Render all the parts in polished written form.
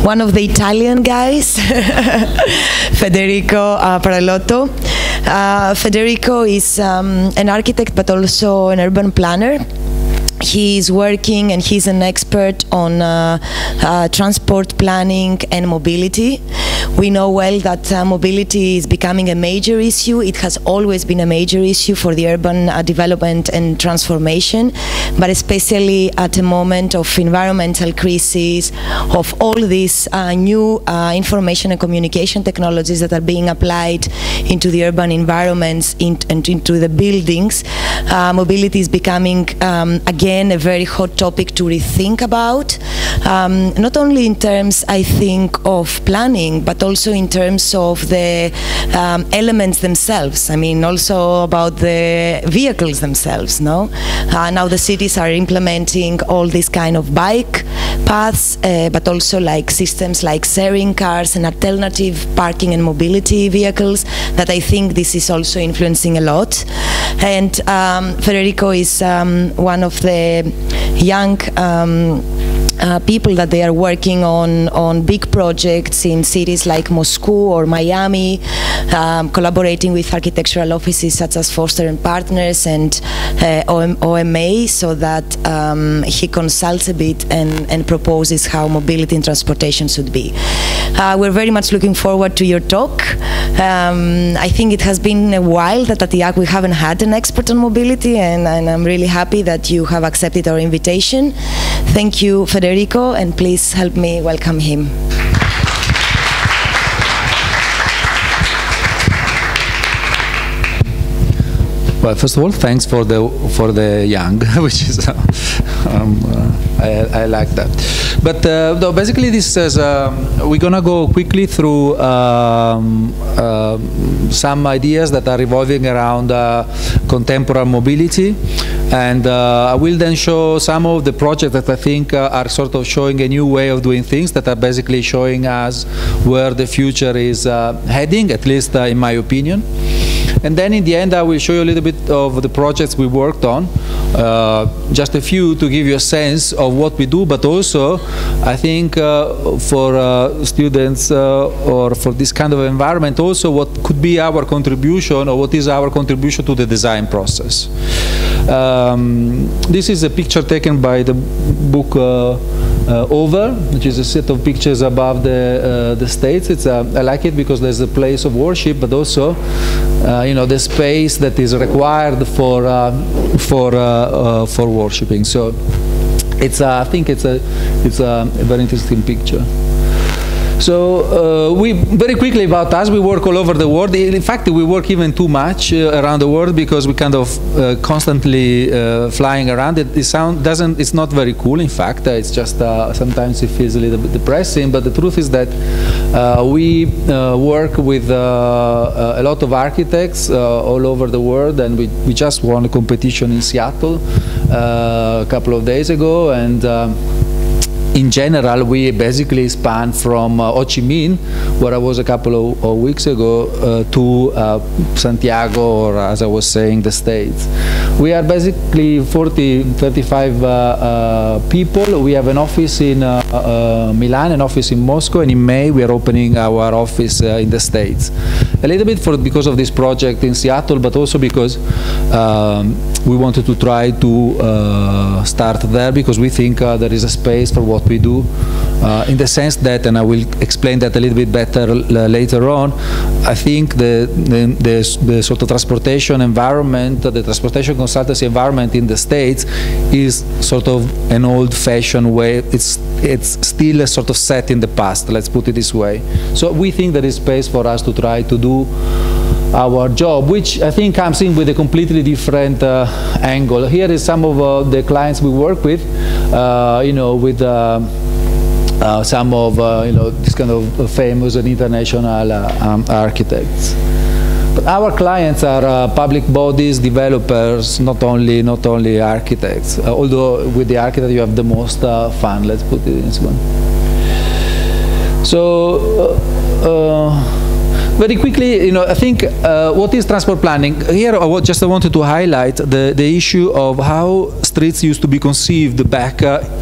one of the Italian guys, Federico Parolotto. Federico is an architect but also an urban planner. He's working and he's an expert on transport planning and mobility. We know well that mobility is becoming a major issue. It has always been a major issue for the urban development and transformation, but especially at a moment of environmental crisis, of all these new information and communication technologies that are being applied into the urban environments and into the buildings. Mobility is becoming again a very hot topic to rethink about, not only in terms, I think, of planning, but also in terms of the elements themselves. I mean, also about the vehicles themselves, no? Now the cities are implementing all these kind of bike paths, but also like systems like sharing cars and alternative parking and mobility vehicles that I think this is also influencing a lot. And Federico is one of the young people that they are working on big projects in cities like Moscow or Miami, collaborating with architectural offices such as Foster+Partners and OMA, so that he consults a bit and proposes how mobility and transportation should be. We're very much looking forward to your talk. I think it has been a while that at IAAC we haven't had an expert on mobility, and I'm really happy that you have accepted our invitation. Thank you, Federico, and please help me welcome him. Well, first of all, thanks for the young, which is I like that. But no, basically, this is we're gonna go quickly through some ideas that are revolving around contemporary mobility, and I will then show some of the projects that I think are sort of showing a new way of doing things, that are basically showing us where the future is heading, at least in my opinion. And then in the end, I will show you a little bit of the projects we worked on, just a few to give you a sense of what we do, but also I think for students or for this kind of environment, also what could be our contribution, or what is our contribution to the design process. This is a picture taken by the book Over, which is a set of pictures above the States. It's I like it because there's a place of worship, but also you know, the space that is required for worshiping. So it's I think it's a very interesting picture. So we very quickly about us, we work all over the world. In fact, we work even too much around the world, because we kind of constantly flying around. It's not very cool. In fact, it's just sometimes it feels a little bit depressing. But the truth is that we work with a lot of architects all over the world, and we just won a competition in Seattle a couple of days ago, and in general, we basically span from Ho Chi Minh, where I was a couple of weeks ago, to Santiago, or as I was saying, the States. We are basically 35 people. We have an office in Milan, an office in Moscow, and in May we are opening our office in the States. A little bit because of this project in Seattle, but also because we wanted to try to start there, because we think there is a space for what we do, in the sense that, and I will explain that a little bit better later on, I think the sort of transportation environment, the transportation consultancy environment in the States is sort of an old-fashioned way. It's still a sort of set in the past, let's put it this way. So we think there is space for us to try to do our job, which I think comes in with a completely different angle. Here is some of the clients we work with, you know, with some of you know, this kind of famous and international architects. But our clients are public bodies, developers, not only architects. Although with the architect you have the most fun. Let's put it in this one. So very quickly, I think what is transport planning? Here, I wanted to highlight the issue of how streets used to be conceived back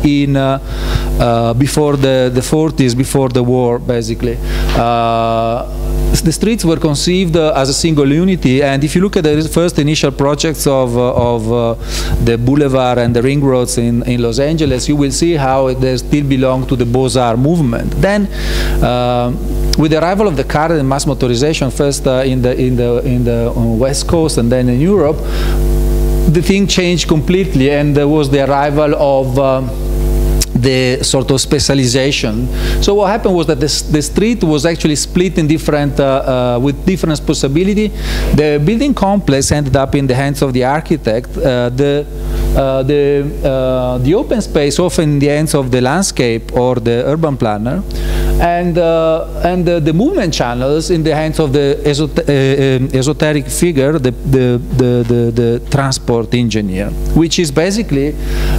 before the 40s, before the war, basically. The streets were conceived as a single unity, and if you look at the first initial projects of the boulevard and the ring roads in Los Angeles, you will see how they still belong to the Beaux-Arts movement. Then, with the arrival of the car and mass motorization, first in the West Coast and then in Europe, the thing changed completely, and there was the arrival of the sort of specialization. So what happened was that the street was actually split in different, with different responsibility. The building complex ended up in the hands of the architect. The open space often in the hands of the landscape or the urban planner, and the movement channels in the hands of the esoteric figure, the transport engineer, which is basically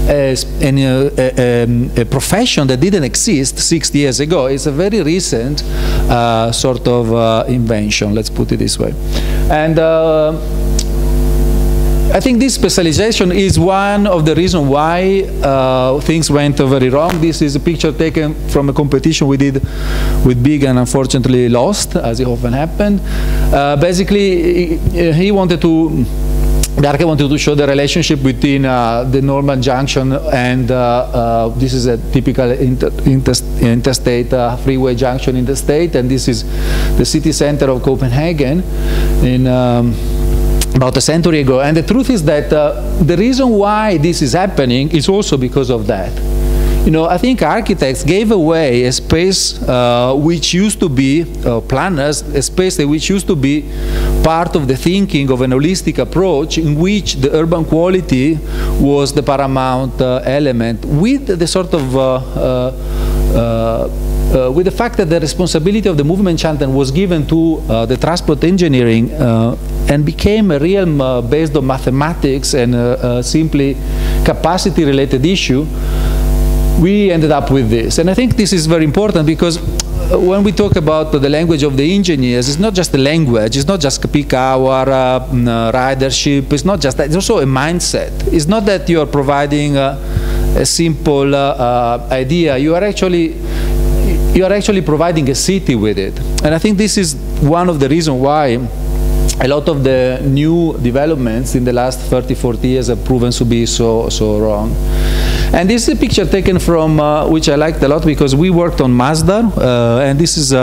a profession that didn't exist 60 years ago. It's a very recent sort of invention, let's put it this way. And I think this specialization is one of the reasons why things went very wrong. This is a picture taken from a competition we did with Big and unfortunately lost, as it often happened. Basically, the architect wanted to show the relationship between the Norman Junction and this is a typical interstate freeway junction in the state, and this is the city center of Copenhagen in about a century ago. And the truth is that the reason why this is happening is also because of that. I think architects gave away a space which used to be, planners, a space which used to be part of the thinking of an holistic approach in which the urban quality was the paramount element, with the sort of with the fact that the responsibility of the movement channel was given to the transport engineering and became a realm based on mathematics and simply capacity-related issue, we ended up with this. And I think this is very important because when we talk about the language of the engineers, it's not just a language, it's not just peak hour, ridership, it's not just that, it's also a mindset. It's not that you are providing a simple idea, you are actually providing a city with it. And I think this is one of the reasons why a lot of the new developments in the last 30, 40 years have proven to be so wrong. And this is a picture taken from, which I liked a lot because we worked on Mazda, and this is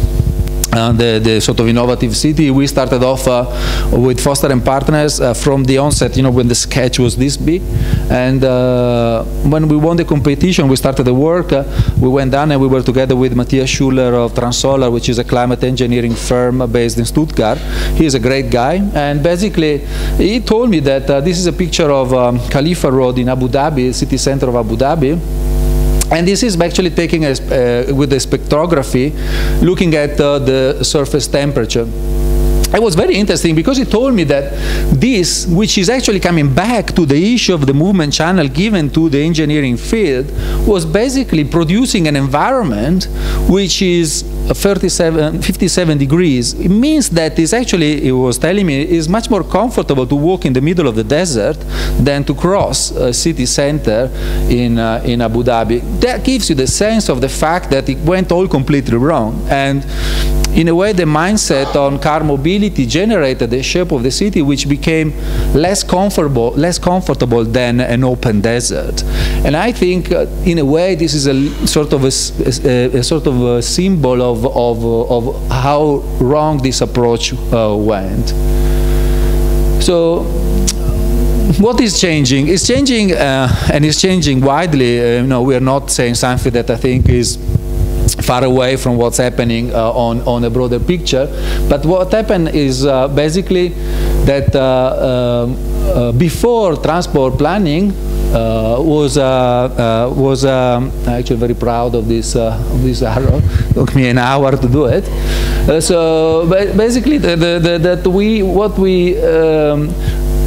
the sort of innovative city. We started off with Foster+Partners from the onset, when the sketch was this big. And when we won the competition, we started the work. We went down and we were together with Matthias Schuller of Transolar, which is a climate engineering firm based in Stuttgart. He's a great guy. And basically, he told me that this is a picture of Khalifa Road in Abu Dhabi, city center of Abu Dhabi. And this is actually taking with the spectrography, looking at the surface temperature. It was very interesting because he told me that this, which is actually coming back to the issue of the movement channel given to the engineering field, was basically producing an environment which is 57 degrees. It means that it's actually, he was telling me, it's much more comfortable to walk in the middle of the desert than to cross a city center in Abu Dhabi. That gives you the sense of the fact that it went all completely wrong. And in a way, the mindset on car mobility generated a shape of the city which became less comfortable than an open desert. And I think, in a way, this is a sort of a symbol of how wrong this approach went. So, what is changing? It's changing, and it's changing widely. We are not saying something that I think is far away from what's happening on a broader picture. But what happened is basically that before transport planning was actually very proud of this arrow. It took me an hour to do it.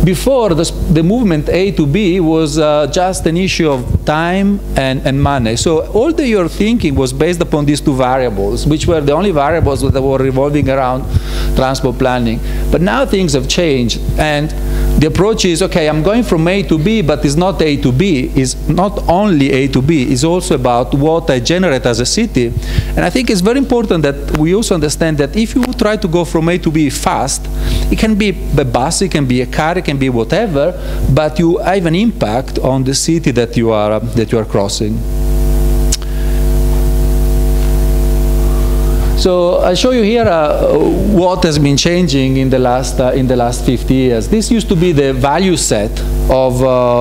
before, the movement A to B was just an issue of time and money. So all your thinking was based upon these two variables, which were the only variables that were revolving around transport planning. But now things have changed, and the approach is, okay, I'm going from A to B, but it's not A to B. It's not only A to B. It's also about what I generate as a city. And I think it's very important that we also understand that if you try to go from A to B fast, it can be a bus, it can be a car, it can be whatever, but you have an impact on the city that you are crossing. So I'll show you here what has been changing in the last 50 years. This used to be the value set of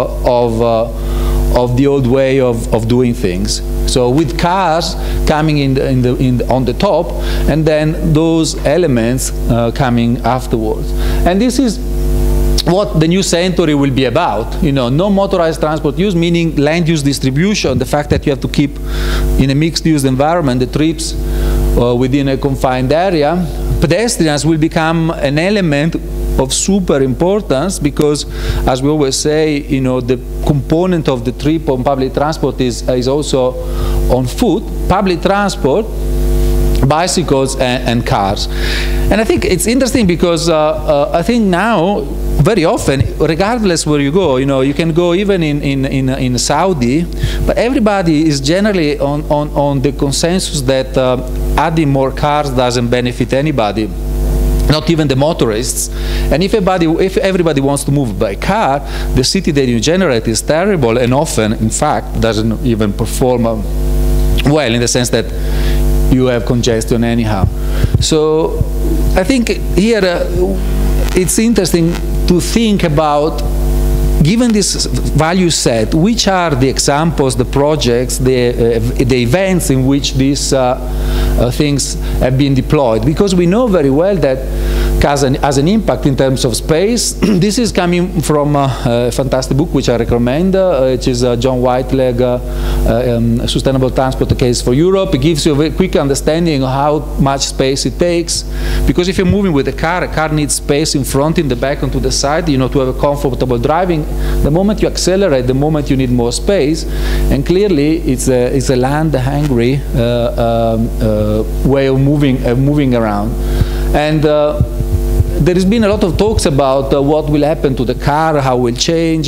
the old way of doing things. So with cars coming on the top, and then those elements coming afterwards. And this is what the new century will be about. You know, no motorized transport use, meaning land use distribution, the fact that you have to keep in a mixed use environment the trips within a confined area. Pedestrians will become an element of super importance, because, as we always say, you know, the component of the trip on public transport is also on foot, public transport, bicycles and cars. And I think it's interesting because I think now, very often, regardless where you go, you know, you can go even in Saudi, but everybody is generally on the consensus that adding more cars doesn't benefit anybody, not even the motorists. And if everybody wants to move by car, the city that you generate is terrible, and often, in fact, doesn't even perform well, in the sense that you have congestion anyhow. So I think here it's interesting to think about, given this value set, which are the examples, the projects, the events in which these things have been deployed, because we know very well that Cassani has an impact in terms of space. This is coming from a fantastic book which I recommend, which is John Whiteleg, Sustainable Transport Case for Europe. It gives you a very quick understanding of how much space it takes, because if you're moving with a car needs space in front, in the back, and to the side, you know, to have a comfortable driving. The moment you accelerate, the moment you need more space, and clearly it's a land-hungry way of moving around. And there has been a lot of talks about what will happen to the car, how it will change.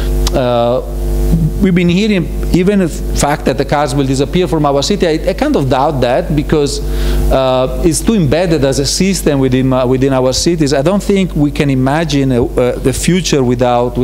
We've been hearing even the fact that the cars will disappear from our city. I kind of doubt that, because it's too embedded as a system within our cities. I don't think we can imagine the future without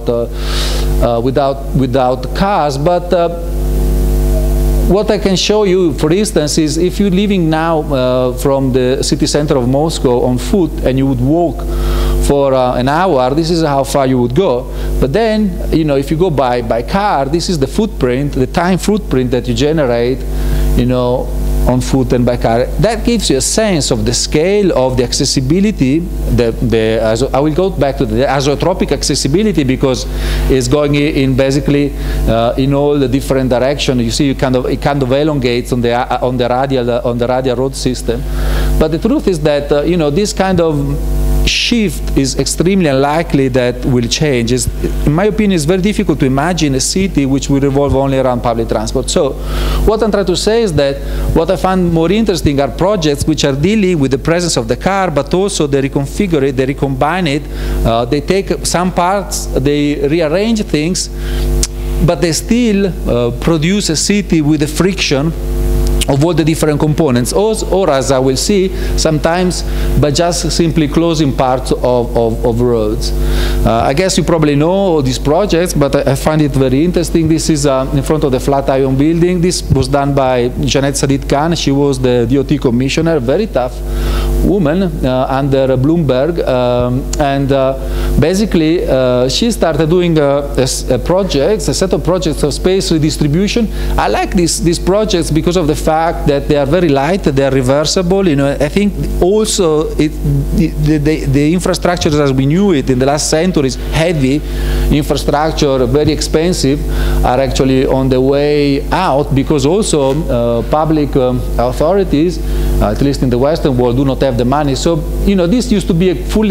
cars. But what I can show you, for instance, is if you're leaving now from the city center of Moscow on foot, and you would walk for an hour, this is how far you would go. But then, you know, if you go by car, this is the footprint, the time footprint that you generate, you know, on foot and by car. That gives you a sense of the scale of the accessibility. I will go back to the azeotropic accessibility, because it's going in basically in all the different directions. You see, it kind of elongates on the radial road system. But the truth is that you know, this kind of shift is extremely unlikely that will change. In my opinion, it's very difficult to imagine a city which will revolve only around public transport. So what I'm trying to say is that what I find more interesting are projects which are dealing with the presence of the car, but also they reconfigure it, they recombine it, they take some parts, they rearrange things, but they still produce a city with the friction of all the different components, or as I will see, sometimes by just simply closing parts of roads. I guess you probably know all these projects, but I find it very interesting. This is in front of the Flatiron building. This was done by Janet Sadid Khan. She was the DOT commissioner, very tough woman under Bloomberg, and basically she started doing a set of projects of space redistribution. I like these projects because of the fact that they are very light, they are reversible. You know, I think also the infrastructure as we knew it in the last centuries, heavy infrastructure, very expensive, are actually on the way out, because also public authorities, at least in the Western world, do not have the money. So, you know, this used to be a fully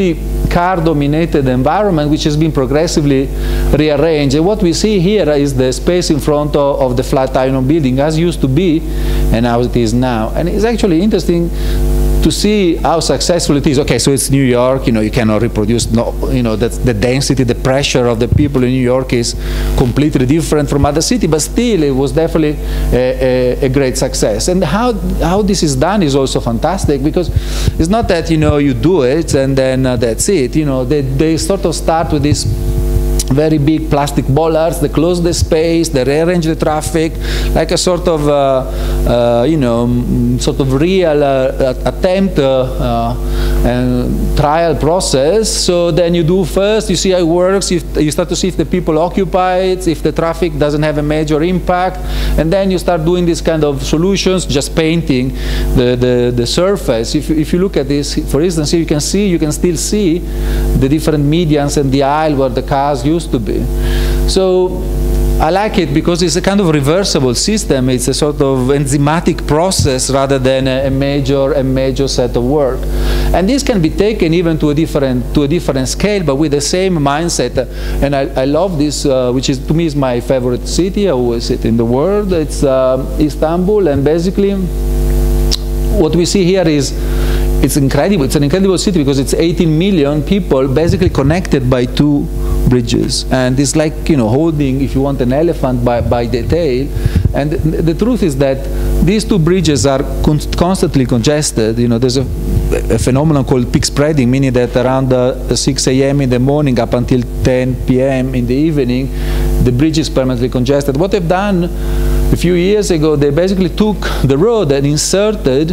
car-dominated environment which has been progressively rearranged. And what we see here is the space in front of the Flatiron building as used to be and how it is now. And it's actually interesting to see how successful it is. Okay, so it's New York, you know, you cannot reproduce, you know, that's the density, the pressure of the people in New York is completely different from other cities, but still it was definitely a great success. And how this is done is also fantastic, because it's not that, you know, you do it and then that's it. You know, they sort of start with this very big plastic bollards, they close the space, they rearrange the traffic, like a sort of, you know, sort of real attempt and trial process. So then you do first, you see how it works, you start to see if the people occupy it, if the traffic doesn't have a major impact, and then you start doing this kind of solutions, just painting the surface. If you look at this, for instance, you can still see the different medians and the aisle where the cars used to be. So I like it because it's a kind of reversible system. It's a sort of enzymatic process rather than a major set of work. And this can be taken even to a different scale, but with the same mindset. And I love this, which is to me is my favorite city. I always say it in the world. It's Istanbul, and basically what we see here is it's incredible. It's an incredible city because it's 18 million people basically connected by 2 bridges, and it's like, you know, holding, if you want, an elephant by the tail. And the truth is that these 2 bridges are constantly congested. You know, there's a phenomenon called peak spreading, meaning that around 6 a.m. in the morning up until 10 p.m. in the evening, the bridge is permanently congested. What they've done a few years ago, they basically took the road and inserted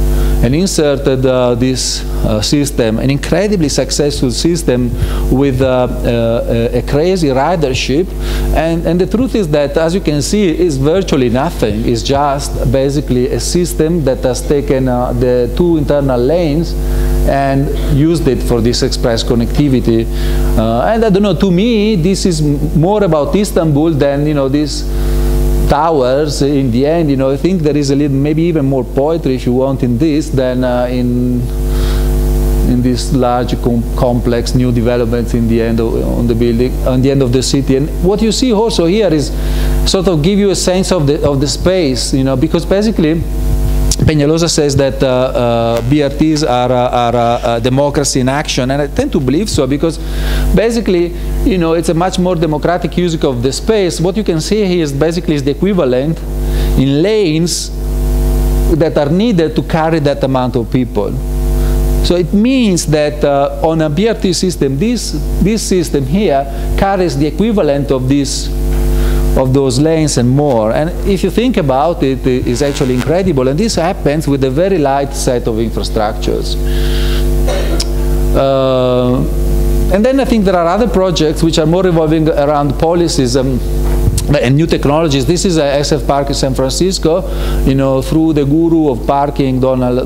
this system, an incredibly successful system with a crazy ridership. And the truth is that, as you can see, it's virtually nothing. It's just basically a system that has taken the 2 internal lanes and used it for this express connectivity. And I don't know, to me, this is more about Istanbul than, you know, this towers. In the end, you know, I think there is a little, maybe even more poetry, if you want, in this than in this large complex new developments in the end on the building, on the end of the city. And what you see also here is sort of give you a sense of the space, you know, because basically Peñalosa says that BRTs are democracy in action, and I tend to believe so, because basically, you know, it's a much more democratic use of the space. What you can see here is basically is the equivalent in lanes that are needed to carry that amount of people. So it means that on a BRT system, this system here carries the equivalent of those lanes and more. And if you think about it, it's actually incredible. And this happens with a very light set of infrastructures. And then I think there are other projects which are more revolving around policies and new technologies. This is SF Park in San Francisco, you know, through the guru of parking, Donald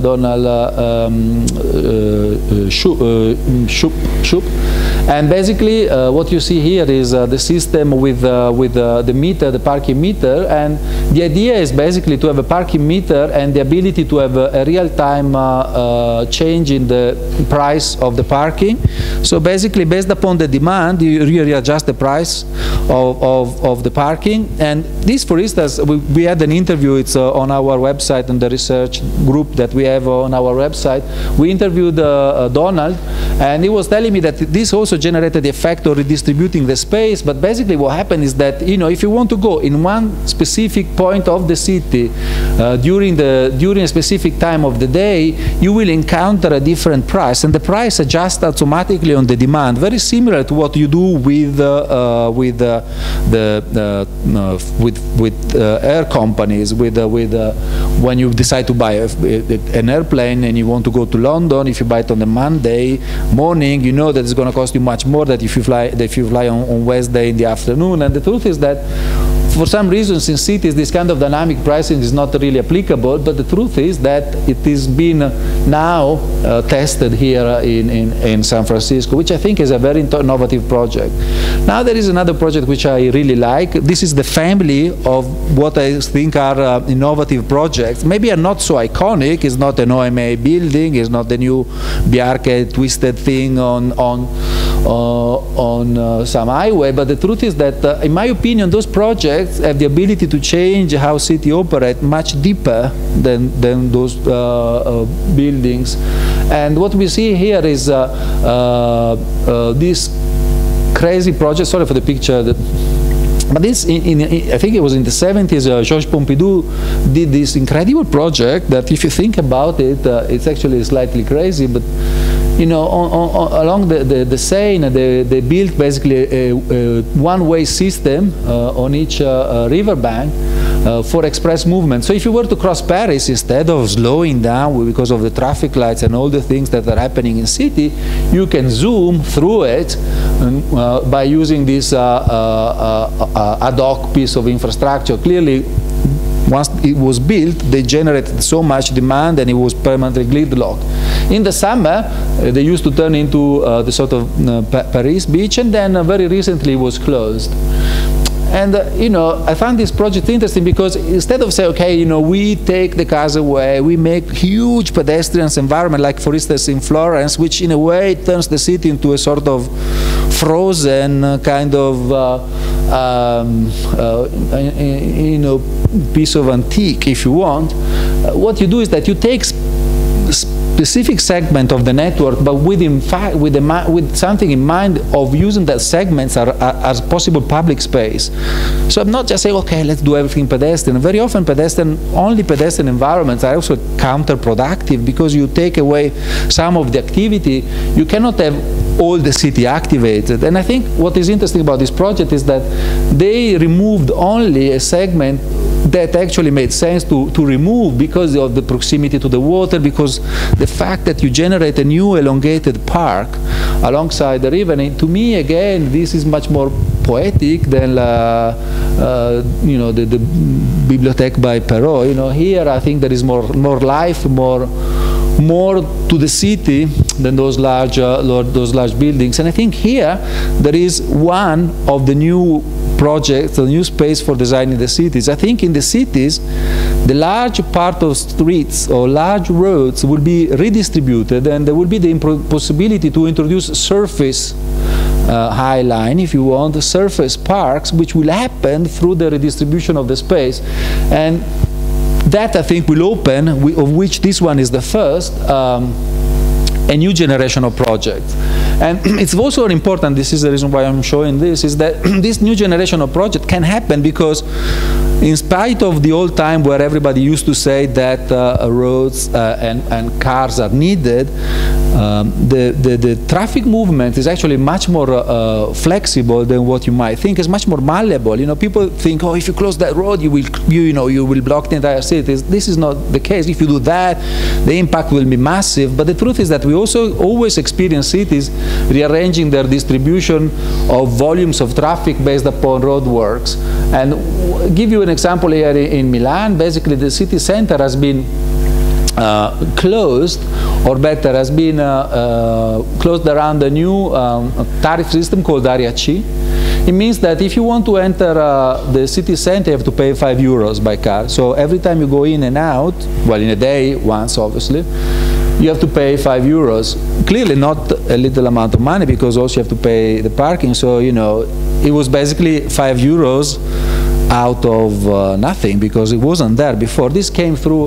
Shoup. And basically, what you see here is the system with the meter, the parking meter, and the idea is basically to have a parking meter and the ability to have a real-time change in the price of the parking. So basically, based upon the demand, you readjust the price of the parking. And this, for instance, we had an interview. It's on our website, and the research group that we have on our website. We interviewed Donald, and he was telling me that this also generated the effect of redistributing the space. But basically what happened is that, you know, if you want to go in one specific point of the city during a specific time of the day, you will encounter a different price, and the price adjusts automatically on the demand, very similar to what you do with air companies, when you decide to buy an airplane and you want to go to London. If you buy it on a Monday morning, you know that it's going to cost you much more than if you fly on Wednesday in the afternoon. And the truth is that For some reasons in cities this kind of dynamic pricing is not really applicable, but the truth is that it is being now tested here in San Francisco, which I think is a very innovative project. Now there is another project which I really like. This is the family of what I think are innovative projects. Maybe are not so iconic. It's not an OMA building, it's not the new Bjarke twisted thing on some highway, but the truth is that in my opinion those projects have the ability to change how city operate much deeper than those buildings. And what we see here is this crazy project. Sorry for the picture. But this, I think it was in the 70s, Georges Pompidou did this incredible project that, if you think about it, it's actually slightly crazy, but you know, along the Seine, they built basically a one-way system on each riverbank for express movement. So if you were to cross Paris, instead of slowing down because of the traffic lights and all the things that are happening in city, you can zoom through it by using this ad hoc piece of infrastructure. Clearly, once it was built, they generated so much demand and it was permanently gridlocked. In the summer, they used to turn into the sort of Paris beach, and then very recently it was closed. And you know, I found this project interesting because instead of saying, okay, you know, we take the cars away, we make huge pedestrian environment, like for instance in Florence, which in a way turns the city into a sort of frozen kind of you know, piece of antique, if you want. What you do is that you take specific segment of the network, but with something in mind of using that segments as possible public space. So I'm not just saying, okay, let's do everything pedestrian. Very often only pedestrian environments are also counterproductive, because you take away some of the activity. You cannot have all the city activated. And I think what is interesting about this project is that they removed only a segment that actually made sense to remove because of the proximity to the water, because the fact that you generate a new elongated park alongside the river. And to me, again, this is much more poetic than you know, the Bibliothèque by Perrault. You know, here I think there is more life, more to the city than those large buildings. And I think here there is one of the new projects, the new space for designing the cities. I think in the cities, the large part of streets or large roads will be redistributed, and there will be the possibility to introduce surface high line, if you want, surface parks, which will happen through the redistribution of the space. And that, I think, will open, of which this one is the first, a new generation of projects. And it's also important, this is the reason why I'm showing this, is that this new generation of project can happen because in spite of the old time where everybody used to say that roads and cars are needed, the traffic movement is actually much more flexible than what you might think. It's much more malleable. You know, people think, oh, if you close that road, you will block the entire city. This is not the case. If you do that, the impact will be massive. But the truth is that we also always experience cities rearranging their distribution of volumes of traffic based upon roadworks. And give you an example here in Milan. Basically, the city center has been closed, or better, has been closed around a new tariff system called IAAC. It means that if you want to enter the city center, you have to pay €5 by car. So every time you go in and out, well, in a day, once obviously, you have to pay €5. Clearly not a little amount of money, because also you have to pay the parking. So, you know, it was basically €5 out of nothing, because it wasn't there before. This came through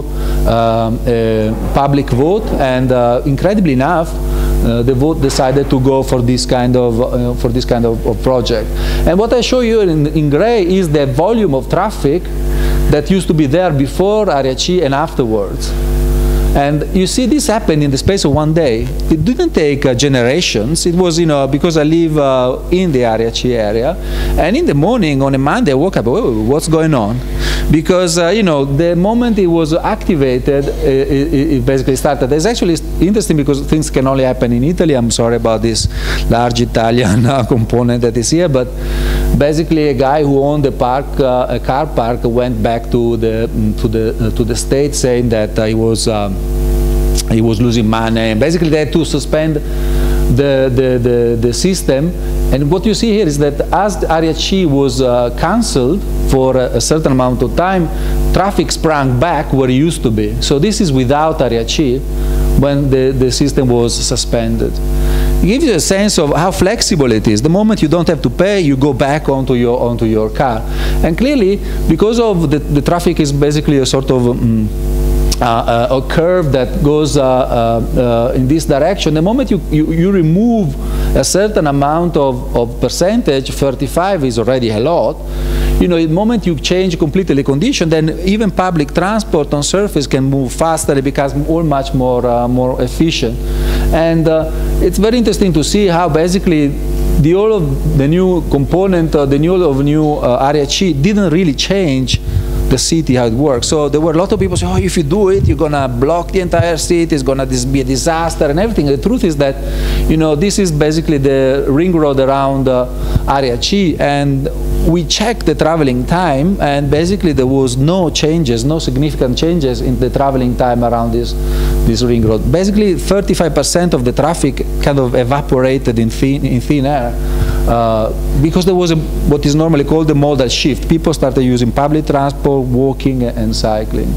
a public vote, and incredibly enough, the vote decided to go for this kind of project. And what I show you in gray is the volume of traffic that used to be there before IAAC and afterwards. And you see this happen in the space of one day. It didn't take generations. It was, because I live in the IAAC area, and in the morning on a Monday I woke up, oh, what's going on? Because, the moment it was activated, it basically started. It's actually interesting because things can only happen in Italy. I'm sorry about this large Italian component that is here, but basically a guy who owned a car park went back to the state saying that he was losing money, and basically they had to suspend the system. And what you see here is that as the IAAC was cancelled for a certain amount of time, traffic sprang back where it used to be. So this is without IAAC when the system was suspended. It gives you a sense of how flexible it is. The moment you don't have to pay, you go back onto your car. And clearly, because of the traffic is basically a sort of a curve that goes in this direction, the moment you remove a certain amount of percentage, 35 is already a lot. The moment you change completely the condition, then even public transport on surface can move faster. It becomes much more efficient. And it's very interesting to see how basically all of the new component, the new IAAC didn't really change the city, how it works. So there were a lot of people saying, oh, if you do it, you're going to block the entire city, it's going to be a disaster and everything. The truth is that, this is basically the ring road around IAAC, and we checked the traveling time, and basically there was no significant changes in the traveling time around this ring road. Basically 35% of the traffic kind of evaporated in thin air. Because there was what is normally called the modal shift. People started using public transport, walking and cycling.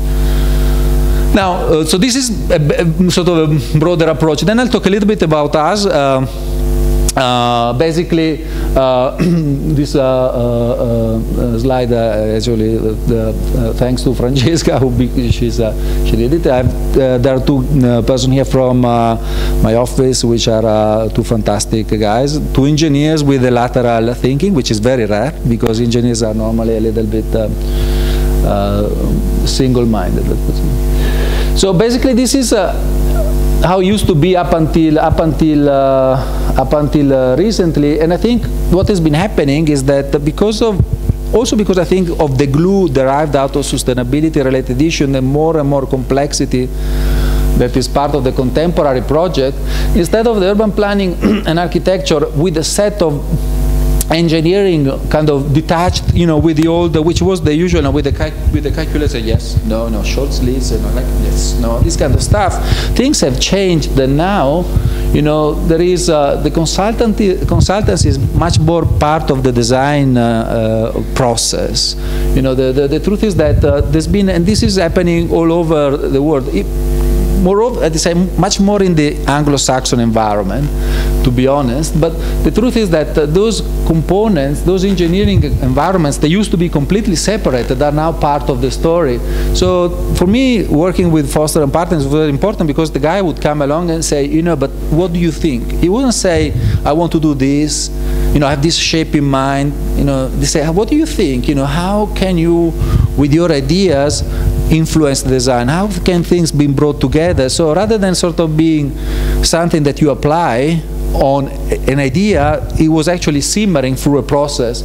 Now, so this is a sort of a broader approach. Then I'll talk a little bit about us. Basically, this slide actually, thanks to Francesca, she did it. There are two persons here from my office, which are two fantastic guys, two engineers with a lateral thinking, which is very rare because engineers are normally a little bit single-minded. So basically, this is how it used to be up until recently, and I think what has been happening is that because I think of the glue derived out of sustainability-related issue and more complexity that is part of the contemporary project, instead of the urban planning and architecture with a set of engineering kind of detached, with the old, which was the usual, with the calculator, yes, no, short sleeves, like yes, no, this kind of stuff. Things have changed. That now, there is the consultancy is much more part of the design process. The truth is that there's been, and this is happening all over the world. Moreover, I'd say much more in the Anglo-Saxon environment, to be honest. But the truth is that those components, those engineering environments, they used to be completely separated, are now part of the story. So for me, working with Foster+Partners was very important because the guy would come along and say, but what do you think? He wouldn't say, I want to do this, I have this shape in mind. They say, what do you think? How can you, with your ideas, influence the design? How can things be brought together? So rather than sort of being something that you apply on an idea, it was actually simmering through a process.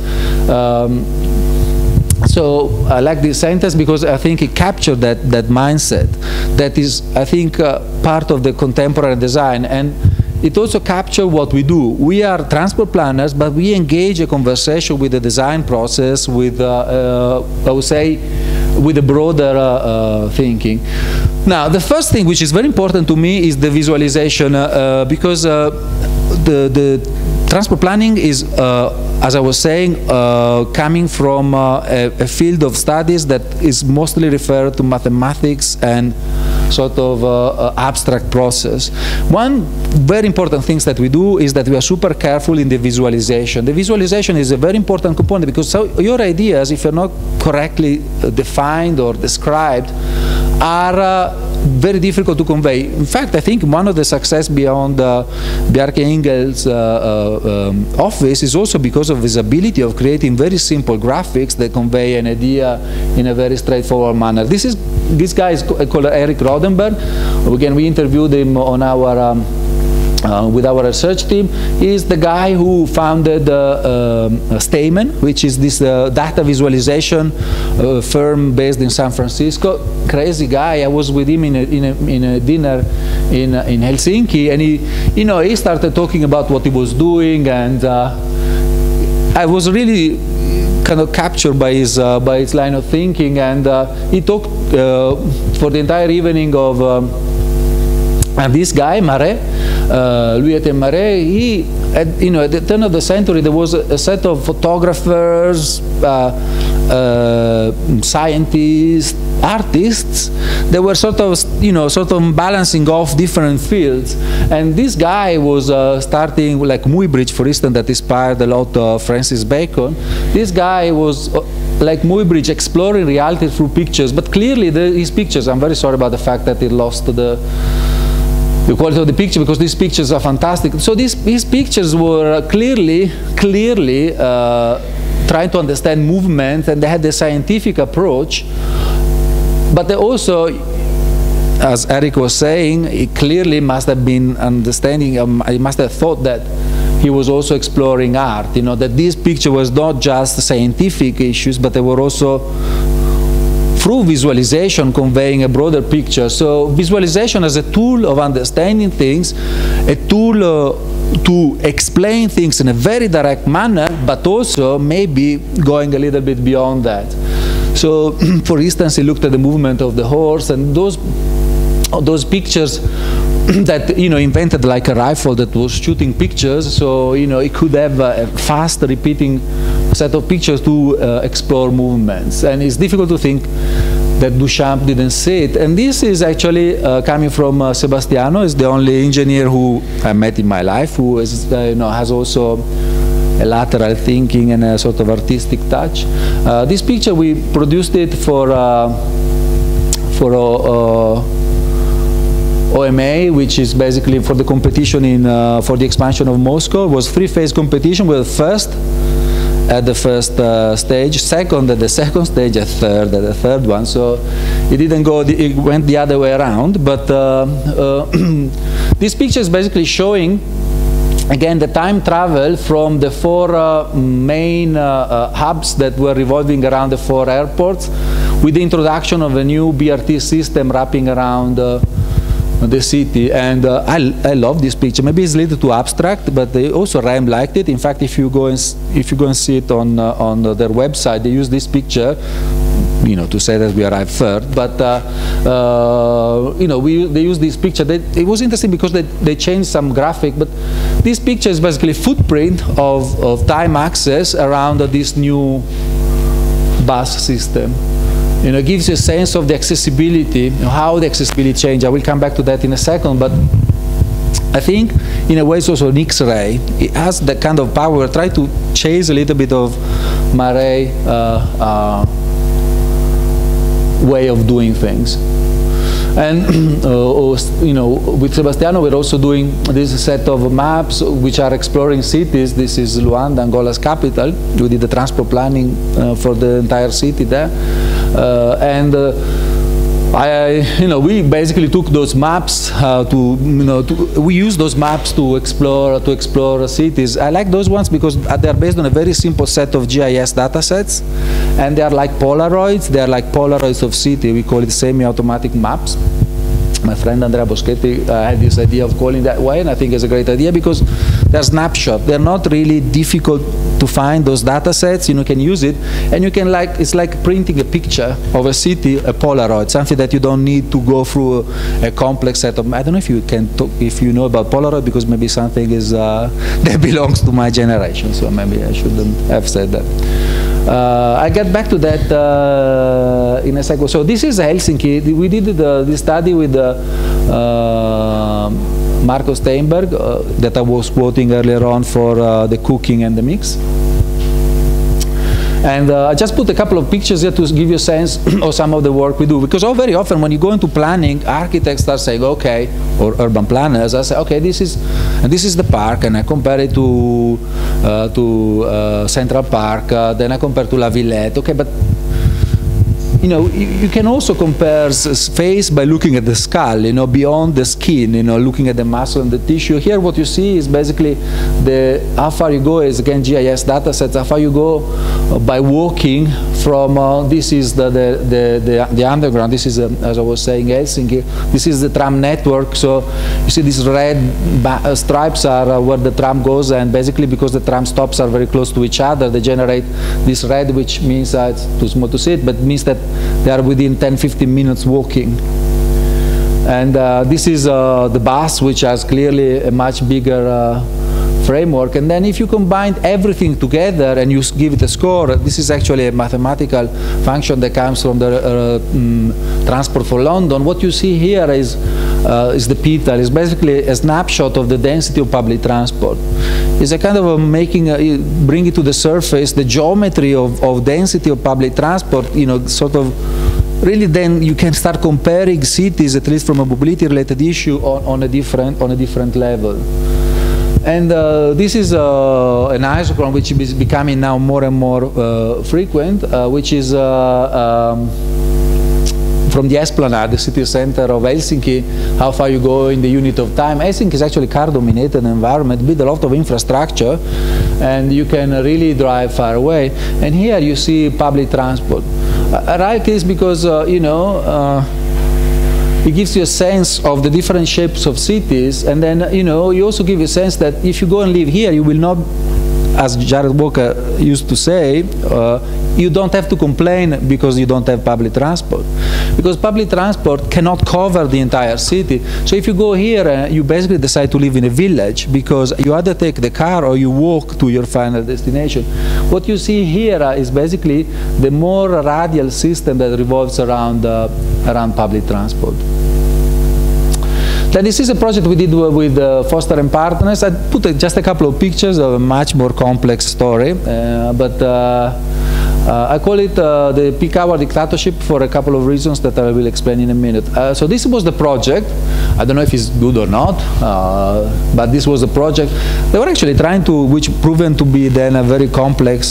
So I like this sentence because I think it captured that mindset that is, I think, part of the contemporary design. And it also captures what we do. We are transport planners, but we engage a conversation with the design process, with, I would say, with a broader thinking. Now, the first thing which is very important to me is the visualization, because the transport planning is, as I was saying, coming from a field of studies that is mostly referred to mathematics and sort of abstract process. One very important thing that we do is that we are super careful in the visualization. The visualization is a very important component because your ideas, if you're not correctly defined or described, are very difficult to convey. In fact, I think one of the success beyond Bjarke Ingel's office is also because of his ability of creating very simple graphics that convey an idea in a very straightforward manner. This guy is called Eric Rodenberg. Again, we interviewed him on our with our research team. He's the guy who founded Stamen, which is this data visualization firm based in San Francisco. Crazy guy. I was with him in a dinner in Helsinki, and he started talking about what he was doing, and I was really kind of captured by his line of thinking, and he talked for the entire evening of this guy, Marais, Louis Etienne Marais. He, at the turn of the century, there was a set of photographers, scientists, artists that were sort of balancing off different fields. And this guy was starting, like Muybridge, for instance, that inspired a lot of Francis Bacon. This guy was like Muybridge, exploring reality through pictures, but clearly his pictures, I'm very sorry about the fact that he lost the quality of the picture, because these pictures are fantastic. So these pictures were clearly trying to understand movement, and they had a scientific approach, but they also, as Eric was saying, he clearly must have been understanding, he must have thought that he was also exploring art, that this picture was not just scientific issues, but they were also through visualization conveying a broader picture. So visualization as a tool of understanding things, a tool to explain things in a very direct manner, but also maybe going a little bit beyond that. So for instance, he looked at the movement of the horse, and those pictures that invented like a rifle that was shooting pictures, so it could have a fast repeating set of pictures to explore movements. And it's difficult to think that Duchamp didn't see it. And this is actually coming from Sebastiano. Is the only engineer who I met in my life who is, has also a lateral thinking and a sort of artistic touch. This picture, we produced it for OMA, which is basically for the competition for the expansion of Moscow. It was three-phase competition with first at the first stage, second at the second stage, a third at the third one. So it didn't go, it went the other way around. But this picture is basically showing, again, the time travel from the four main hubs that were revolving around the four airports, with the introduction of a new BRT system wrapping around the city. And I love this picture. Maybe it's a little too abstract, but also RAM liked it. In fact, if you go and see it on their website, they use this picture, to say that we arrived third. But they use this picture. It was interesting because they changed some graphic, but this picture is basically a footprint of time access around this new bus system. It gives you a sense of the accessibility, how the accessibility changed. I will come back to that in a second, but I think in a way it's also an X-ray. It has that kind of power. Try to chase a little bit of Marais' way of doing things. And with Sebastiano, we're also doing this set of maps which are exploring cities. This is Luanda, Angola's capital. We did the transport planning for the entire city there. We basically took those maps we use those maps to explore cities. I like those ones because they are based on a very simple set of GIS data sets, and they are like Polaroids. They are like Polaroids of city. We call it semi-automatic maps. My friend Andrea Boschetti had this idea of calling that way, and I think it's a great idea because they're snapshots. They're not really difficult to find, those data sets. You can use it, and you can it's like printing a picture of a city, a Polaroid, something that you don't need to go through a complex set of. I don't know if you can talk, if you know about Polaroid, because maybe something is that belongs to my generation, so maybe I shouldn't have said that. I'll get back to that in a second. So this is Helsinki. We did this study with Marco Steinberg that I was quoting earlier on for the cooking and the mix. And I just put a couple of pictures here to give you a sense of some of the work we do. Because very often when you go into planning, architects start saying, okay, or urban planners, I say, okay, this is the park, and I compare it to Central Park, then I compare to La Villette. Okay, but you know, you can also compare face by looking at the skull, you know, beyond the skin, you know, looking at the muscle and the tissue. Here what you see is basically how far you go is, again, GIS data sets, how far you go by walking from, this is the underground, this is, as I was saying, Helsinki, this is the tram network. So you see these red stripes are where the tram goes, and basically because the tram stops are very close to each other, they generate this red, which means it's too small to see it, but means that they are within 10-15 minutes walking. And this is the bus, which has clearly a much bigger framework. And then if you combine everything together and you give it a score, this is actually a mathematical function that comes from the Transport for London. What you see here is the PTAL. It's basically a snapshot of the density of public transport. It's a kind of bring it to the surface, the geometry of density of public transport, you know, sort of. Really, then you can start comparing cities, at least from a mobility-related issue, on a different level. And this is an isochrone which is becoming now more and more frequent, which is from the Esplanade, the city center of Helsinki, how far you go in the unit of time. Helsinki is actually a car-dominated environment with a lot of infrastructure, and you can really drive far away. And here you see public transport. I like this because, you know, it gives you a sense of the different shapes of cities, and then, you know, you also give you a sense that if you go and live here, you will not, as Jared Walker used to say, you don't have to complain because you don't have public transport. Because public transport cannot cover the entire city. So if you go here, you basically decide to live in a village because you either take the car or you walk to your final destination. What you see here is basically the more radial system that revolves around public transport. Then this is a project we did with Foster+Partners. I put just a couple of pictures of a much more complex story, but I call it the peak hour dictatorship for a couple of reasons that I will explain in a minute. So this was the project. I don't know if it's good or not, but this was the project. They were actually trying to, which proven to be then a very complex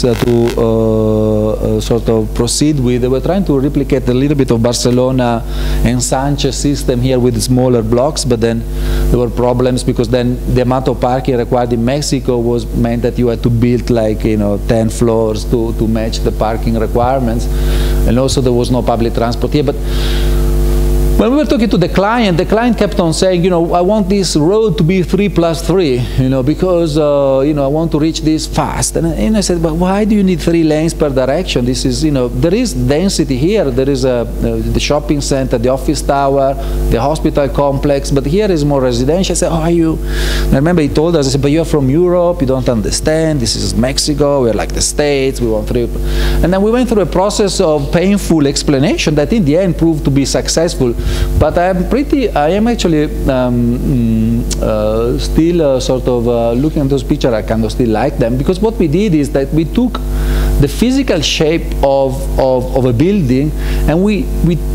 to sort of proceed with. They were trying to replicate a little bit of Barcelona and Sanchez system here with smaller blocks, but then there were problems because then the amount of parking required in Mexico meant that you had to build like, you know, 10 floors to match the parking requirements, and also there was no public transport here. But when we were talking to the client kept on saying, you know, I want this road to be 3+3, you know, because, you know, I want to reach this fast. And I said, but why do you need 3 lanes per direction? This is, you know, there is density here. There is the shopping center, the office tower, the hospital complex, but here is more residential. I said, oh, are you? And I remember he told us, I said, but you're from Europe, you don't understand. This is Mexico, we're like the States, we want 3. And then we went through a process of painful explanation that in the end proved to be successful. But I am actually still sort of looking at those pictures, I kind of still like them, because what we did is that we took the physical shape of a building and we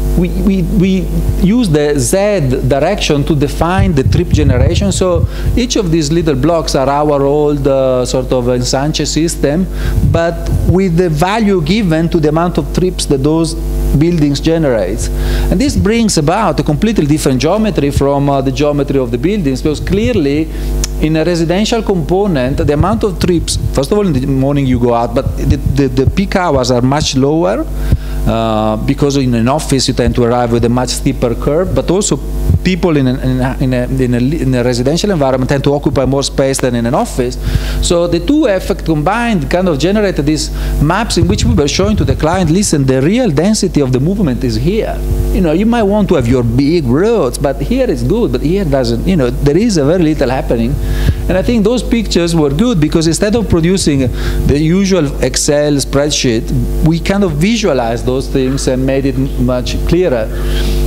use the Z direction to define the trip generation. So each of these little blocks are our old sort of ensanche system, but with the value given to the amount of trips that those buildings generates. And this brings about a completely different geometry from the geometry of the buildings, because clearly in a residential component, the amount of trips, first of all in the morning you go out, but the peak hours are much lower, because in an office you tend to arrive with a much steeper curve, but also people in a residential environment tend to occupy more space than in an office. So the two effects combined kind of generated these maps in which we were showing to the client, listen, the real density of the movement is here. You know, you might want to have your big roads, but here it's good, but here doesn't, you know, there is a very little happening. And I think those pictures were good because instead of producing the usual Excel spreadsheet, we kind of visualized those things and made it much clearer.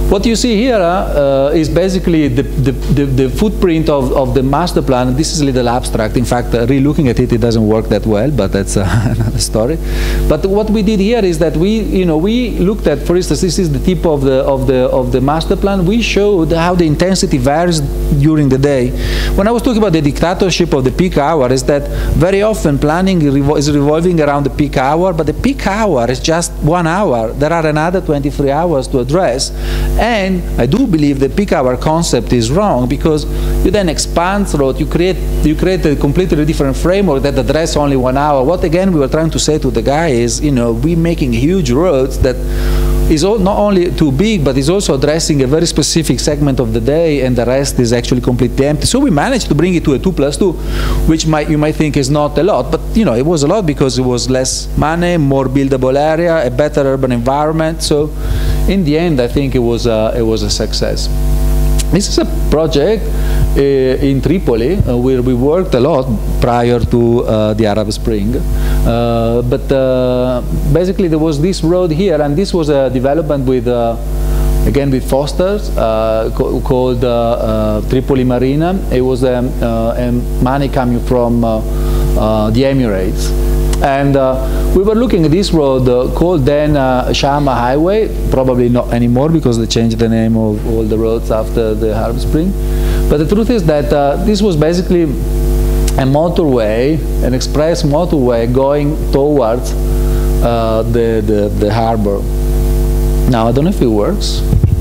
What you see here is basically the footprint of the master plan. This is a little abstract. In fact, re-looking at it, it doesn't work that well, but that's another story. But what we did here is that we looked at, for instance, this is the tip of the master plan. We showed how the intensity varies during the day. When I was talking about the dictatorship of the peak hour, is that very often planning is revolving around the peak hour, but the peak hour is just 1 hour. There are another 23 hours to address. And I do believe the peak hour concept is wrong, because you then expand road, you create a completely different framework that addresses only 1 hour. What again we were trying to say to the guy is, we're making huge roads that is not only too big, but is also addressing a very specific segment of the day, and the rest is actually completely empty. So we managed to bring it to a 2+2, which you might think is not a lot, but it was a lot because it was less money, more buildable area, a better urban environment. So in the end, I think it was a success. This is a project in Tripoli where we worked a lot prior to the Arab Spring. But basically there was this road here, and this was a development with, again with Foster, called Tripoli Marina. It was money coming from the Emirates. And we were looking at this road called then Shama Highway, probably not anymore because they changed the name of all the roads after the Arab Spring. But the truth is that this was basically a motorway, an express motorway going towards the harbor. Now, I don't know if it works.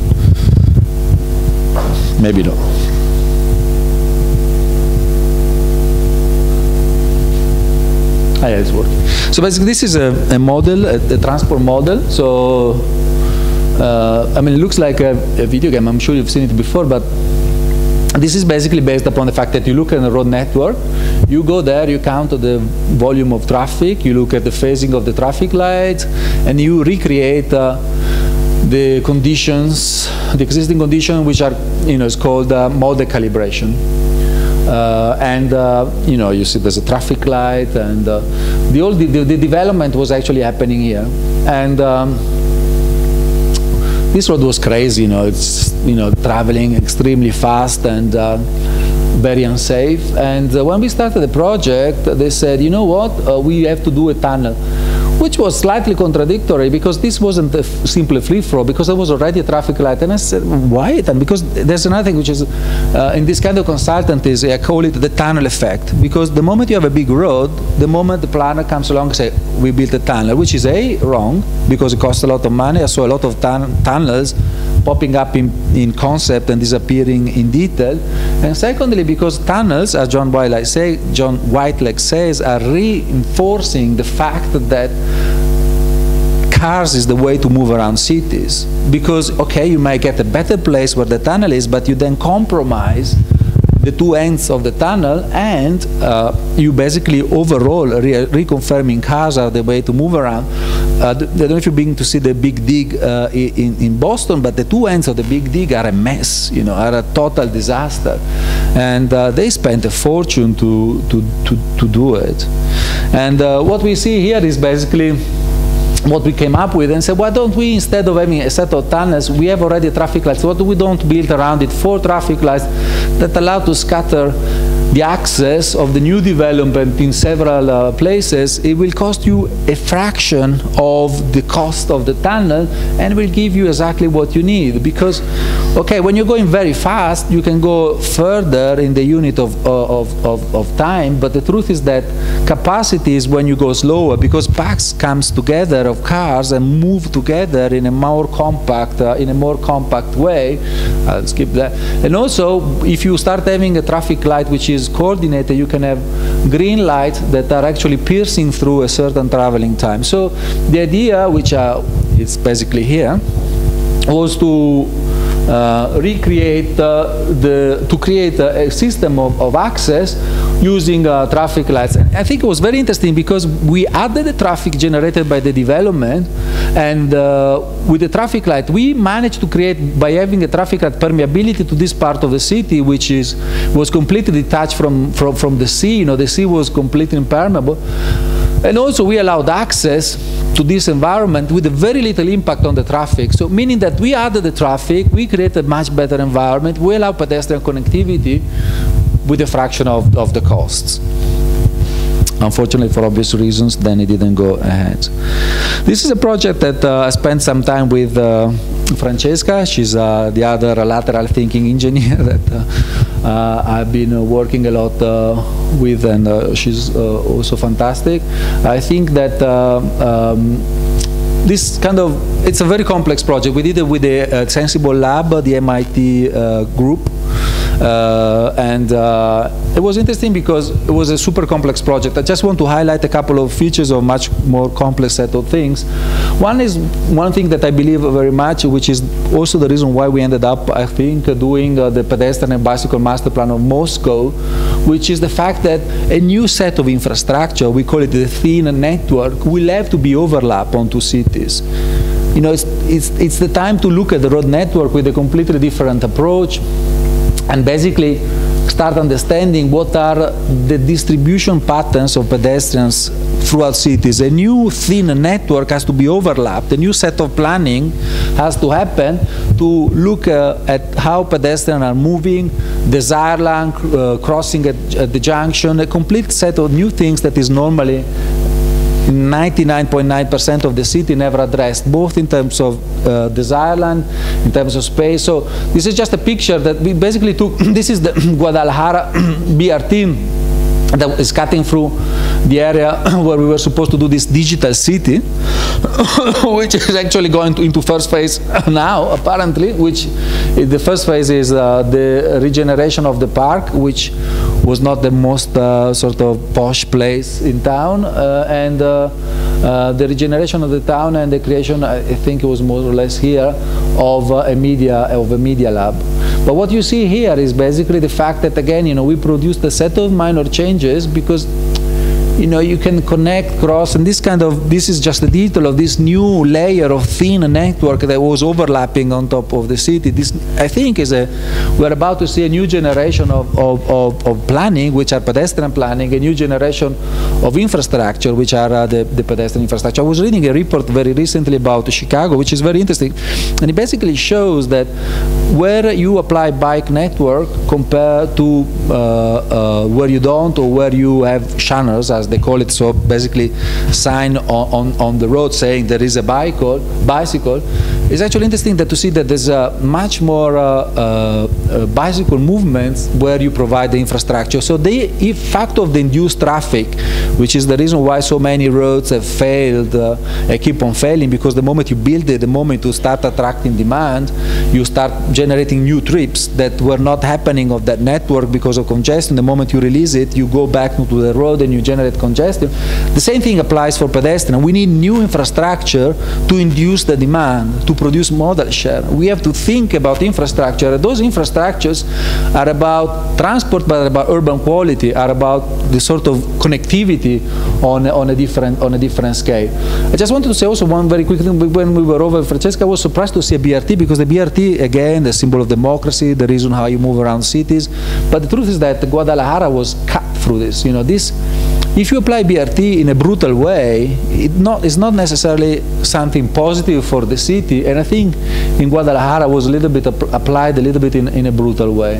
Maybe not. Yeah, it's working. So basically this is a model, a transport model. So, I mean, it looks like a video game. I'm sure you've seen it before, but this is basically based upon the fact that you look at the road network, you go there, you count the volume of traffic, you look at the phasing of the traffic lights, and you recreate the conditions, the existing conditions, which are, it's called model calibration. You see there's a traffic light, and the development was actually happening here. And this road was crazy, it's traveling extremely fast and very unsafe. And when we started the project, they said, you know what, we have to do a tunnel, which was slightly contradictory because this wasn't a simple free-flow, because there was already a traffic light. And I said, why? And because there's another thing which is, in this kind of consultancy, I call it the tunnel effect. Because the moment you have a big road, the moment the planner comes along and says, we built a tunnel, which is A, wrong, because it costs a lot of money. I saw a lot of tunnels popping up in concept and disappearing in detail. And secondly, because tunnels, as John Whitelake says, are reinforcing the fact that cars is the way to move around cities. Because, okay, you might get a better place where the tunnel is, but you then compromise the two ends of the tunnel, and you basically overall reconfirming cars are the way to move around. I don't know if you've been to see the Big Dig in Boston, but the two ends of the Big Dig are a mess, are a total disaster. And they spent a fortune to do it. And what we see here is basically what we came up with, and said, why don't we, instead of having a set of tunnels, we have already traffic lights. What do we don't build around it? 4 traffic lights that allow to scatter the access of the new development in several places. It will cost you a fraction of the cost of the tunnel, and will give you exactly what you need. Because, okay, when you're going very fast, you can go further in the unit of time, but the truth is that capacity is when you go slower, because packs comes together of cars and move together in a more compact way. I'll skip that. And also, if you start having a traffic light which is coordinated, you can have green lights that are actually piercing through a certain traveling time. So the idea, which is basically here, was to create a system of access using traffic lights. And I think it was very interesting because we added the traffic generated by the development, and with the traffic light we managed to create, by having a traffic light, permeability to this part of the city, which was completely detached from the sea. The sea was completely impermeable. And also we allowed access to this environment with a very little impact on the traffic. So meaning that we added the traffic, we created a much better environment, we allow pedestrian connectivity with a fraction of the costs. Unfortunately, for obvious reasons, then it didn't go ahead. This is a project that I spent some time with Francesca. She's the other lateral thinking engineer that I've been working a lot with, and she's also fantastic. I think that this kind of, it's a very complex project. We did it with the Sensible Lab, the MIT group. And it was interesting because it was a super complex project. I just want to highlight a couple of features of much more complex set of things. One is one thing that I believe very much, which is also the reason why we ended up, I think, doing the pedestrian and bicycle master plan of Moscow, which is the fact that a new set of infrastructure, we call it the thin network, will have to be overlap onto cities. You know, it's the time to look at the road network with a completely different approach, and basically start understanding what are the distribution patterns of pedestrians throughout cities. A new thin network has to be overlapped. A new set of planning has to happen to look at how pedestrians are moving, desire line, crossing at the junction, a complete set of new things that is normally 99.9% of the city never addressed, both in terms of desire land, in terms of space. So this is just a picture that we basically took. This is the Guadalajara BRT that is cutting through the area where we were supposed to do this digital city, which is actually going into first phase now, apparently, which the first phase is the regeneration of the park, which was not the most sort of posh place in town, and the regeneration of the town and the creation, I think it was more or less here, of a media lab. But what you see here is basically the fact that, again, you know, we produced a set of minor changes because, you know, you can connect, cross, and this is just the detail of this new layer of thin network that was overlapping on top of the city. This, I think, we're about to see a new generation of planning, which are pedestrian planning, a new generation of infrastructure, which are the pedestrian infrastructure. I was reading a report very recently about Chicago, which is very interesting, and it basically shows that where you apply bike network compared to where you don't, or where you have shunners, as they call it, so basically sign on the road saying there is a bicycle, it's actually interesting that to see that there's much more bicycle movements where you provide the infrastructure. So the fact of the induced traffic, which is the reason why so many roads have failed and keep on failing, because the moment you build it, the moment you start attracting demand, you start generating new trips that were not happening of that network because of congestion. The moment you release it, you go back to the road and you generate congestion. The same thing applies for pedestrian. We need new infrastructure to induce the demand, to produce modal share. We have to think about infrastructure. Those infrastructures are about transport, but about urban quality, are about the sort of connectivity on a different scale. I just wanted to say also one very quick thing. When we were over, Francesca was surprised to see a BRT, because the BRT, again, the symbol of democracy, the reason how you move around cities. But the truth is that Guadalajara was cut through this. You know, this. If you apply BRT in a brutal way, it's not necessarily something positive for the city, and I think in Guadalajara was a little bit applied a little bit in a brutal way.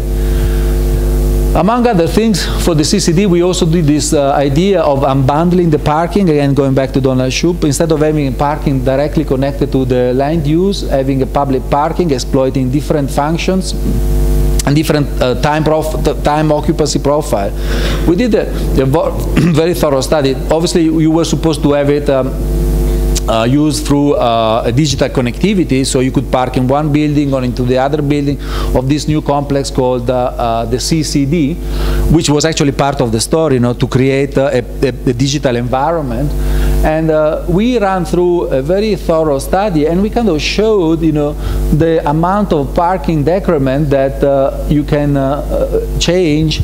Among other things, for the CCD, we also did this idea of unbundling the parking, again going back to Donald Shoup. Instead of having parking directly connected to the land use, having a public parking, exploiting different functions and different time occupancy profile. We did a very thorough study. Obviously, you were supposed to have it used through a digital connectivity, so you could park in one building or into the other building of this new complex called the CCD, which was actually part of the story, you know, to create a digital environment. And we ran through a very thorough study, and we kind of showed, you know, the amount of parking decrement that you can change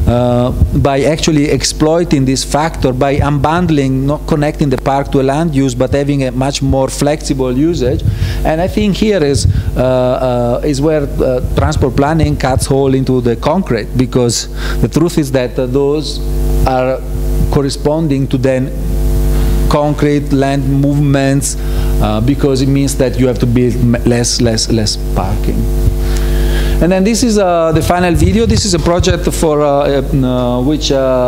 by actually exploiting this factor, by unbundling, not connecting the park to a land use, but having a much more flexible usage. And I think here is where transport planning cuts hole into the concrete, because the truth is that those are corresponding to then concrete land movements, because it means that you have to build less parking. And then this is the final video. This is a project for which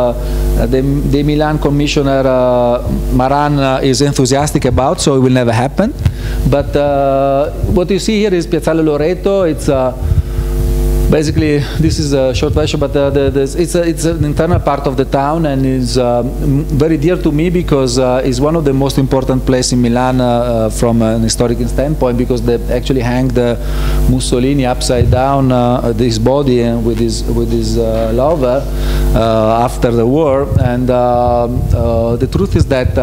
the Milan Commissioner Maran is enthusiastic about, so it will never happen. But what you see here is Piazzale Loreto. It's basically, this is a short version, but it's an internal part of the town, and is very dear to me because it's one of the most important places in Milan from an historic standpoint, because they actually hang the Mussolini upside down, his body with his lover after the war. And the truth is that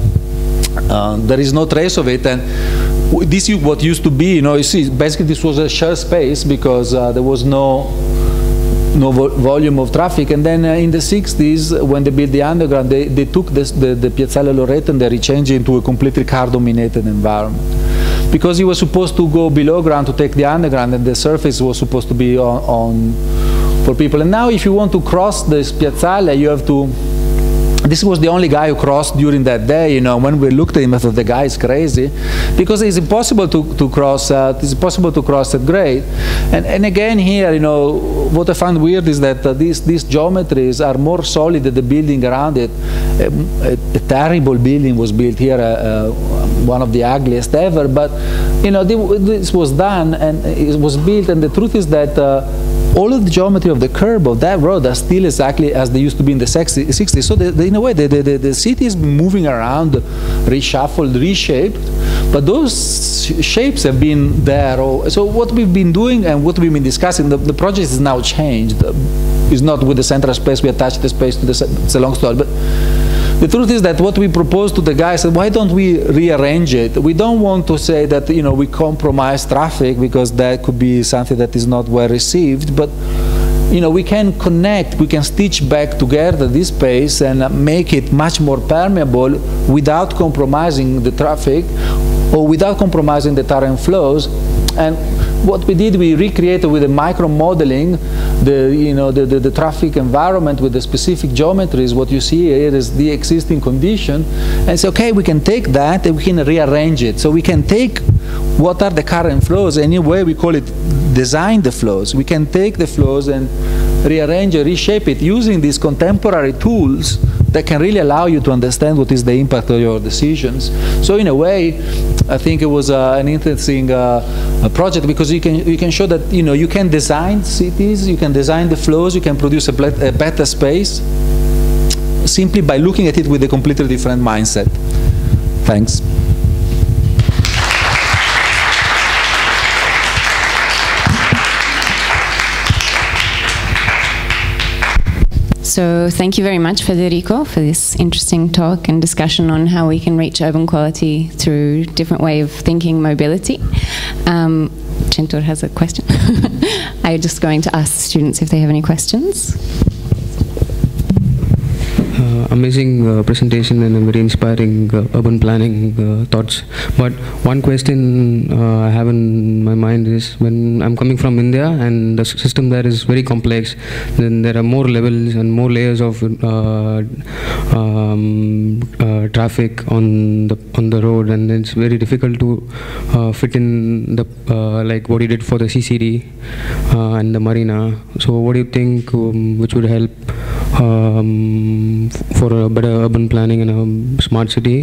there is no trace of it. And this is what used to be, you see, basically this was a shared space because there was no volume of traffic. And then in the 60s, when they built the underground, they took the Piazzale Loreto and they rechanged it into a completely car-dominated environment. Because it was supposed to go below ground to take the underground, and the surface was supposed to be on for people. And now if you want to cross this Piazzale, you have to... This was the only guy who crossed during that day. When we looked at him, I thought the guy is crazy, because it's impossible to cross. It's impossible to cross at grade. And again here, what I found weird is that these geometries are more solid than the building around it. A terrible building was built here, one of the ugliest ever. But this was done and it was built, and the truth is that. All of the geometry of the curb of that road are still exactly as they used to be in the 60s. So in a way, the city is moving around, reshuffled, reshaped, but those shapes have been there. So what we've been doing and what we've been discussing, the project is now changed. It's not with the central space, we attach the space to it's a long story. But the truth is that what we proposed to the guys said, why don't we rearrange it? We don't want to say that we compromise traffic, because that could be something that is not well received. But we can connect, we can stitch back together this space and make it much more permeable without compromising the traffic or without compromising the current flows. And what we did, we recreated with the micro modeling the traffic environment with the specific geometries. What you see here is the existing condition, and say, okay, we can take that and we can rearrange it. So we can take what are the current flows, anyway we call it design the flows. We can take the flows and rearrange or reshape it using these contemporary tools that can really allow you to understand what is the impact of your decisions. So in a way, I think it was an interesting project, because you can show that you can design cities, you can design the flows, you can produce a better space simply by looking at it with a completely different mindset. Thanks. So thank you very much, Federico, for this interesting talk and discussion on how we can reach urban quality through different way of thinking mobility. Centur has a question. I'm just going to ask students if they have any questions. Amazing presentation and a very inspiring urban planning thoughts. But one question I have in my mind is, when I'm coming from India and the system there is very complex, then there are more levels and more layers of traffic on the road, and it's very difficult to fit in the like what you did for the CCD and the marina. So what do you think which would help for a better urban planning and a smart city?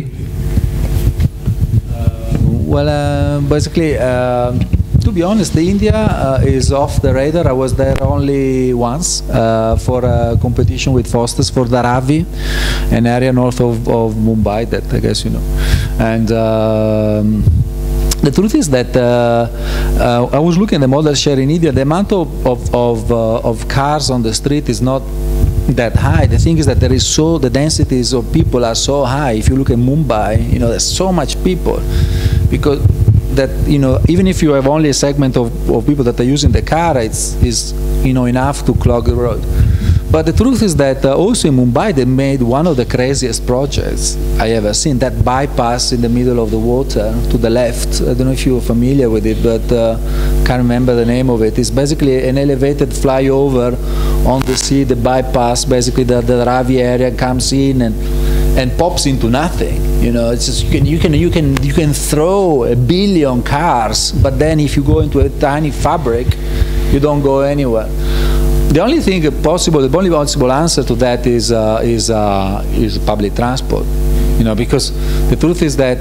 Basically, to be honest, India is off the radar. I was there only once for a competition with Foster for Dharavi, an area north of Mumbai that I guess you know. And the truth is that I was looking at the model share in India. The amount of cars on the street is not that high. The thing is that the densities of people are so high. If you look at Mumbai, there's so much people, because that even if you have only a segment of people that are using the car, it's enough to clog the road. But the truth is that also in Mumbai they made one of the craziest projects I ever seen. That bypass in the middle of the water to the left. I don't know if you're familiar with it, but can't remember the name of it. It's basically an elevated flyover on the sea. The bypass, basically the Ravi area comes in, and and pops into nothing. You know, it's just you can throw 1 billion cars, but then if you go into a tiny fabric, you don't go anywhere. The only thing possible, the only possible answer to that is public transport. You know, because the truth is that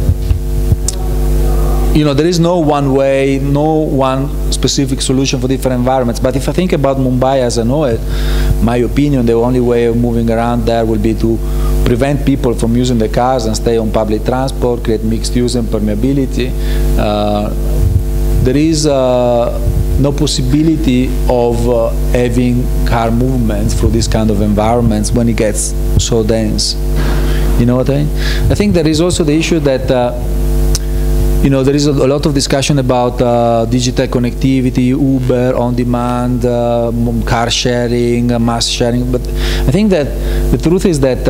you know, there is no one way, no one specific solution for different environments. But if I think about Mumbai as I know it, my opinion, the only way of moving around there will be to prevent people from using the cars and stay on public transport, create mixed use and permeability. There is no possibility of having car movements through this kind of environments when it gets so dense. You know what I mean? I think there is also the issue that you know, there is a lot of discussion about digital connectivity, Uber, on-demand, car sharing, mass sharing. But I think that the truth is that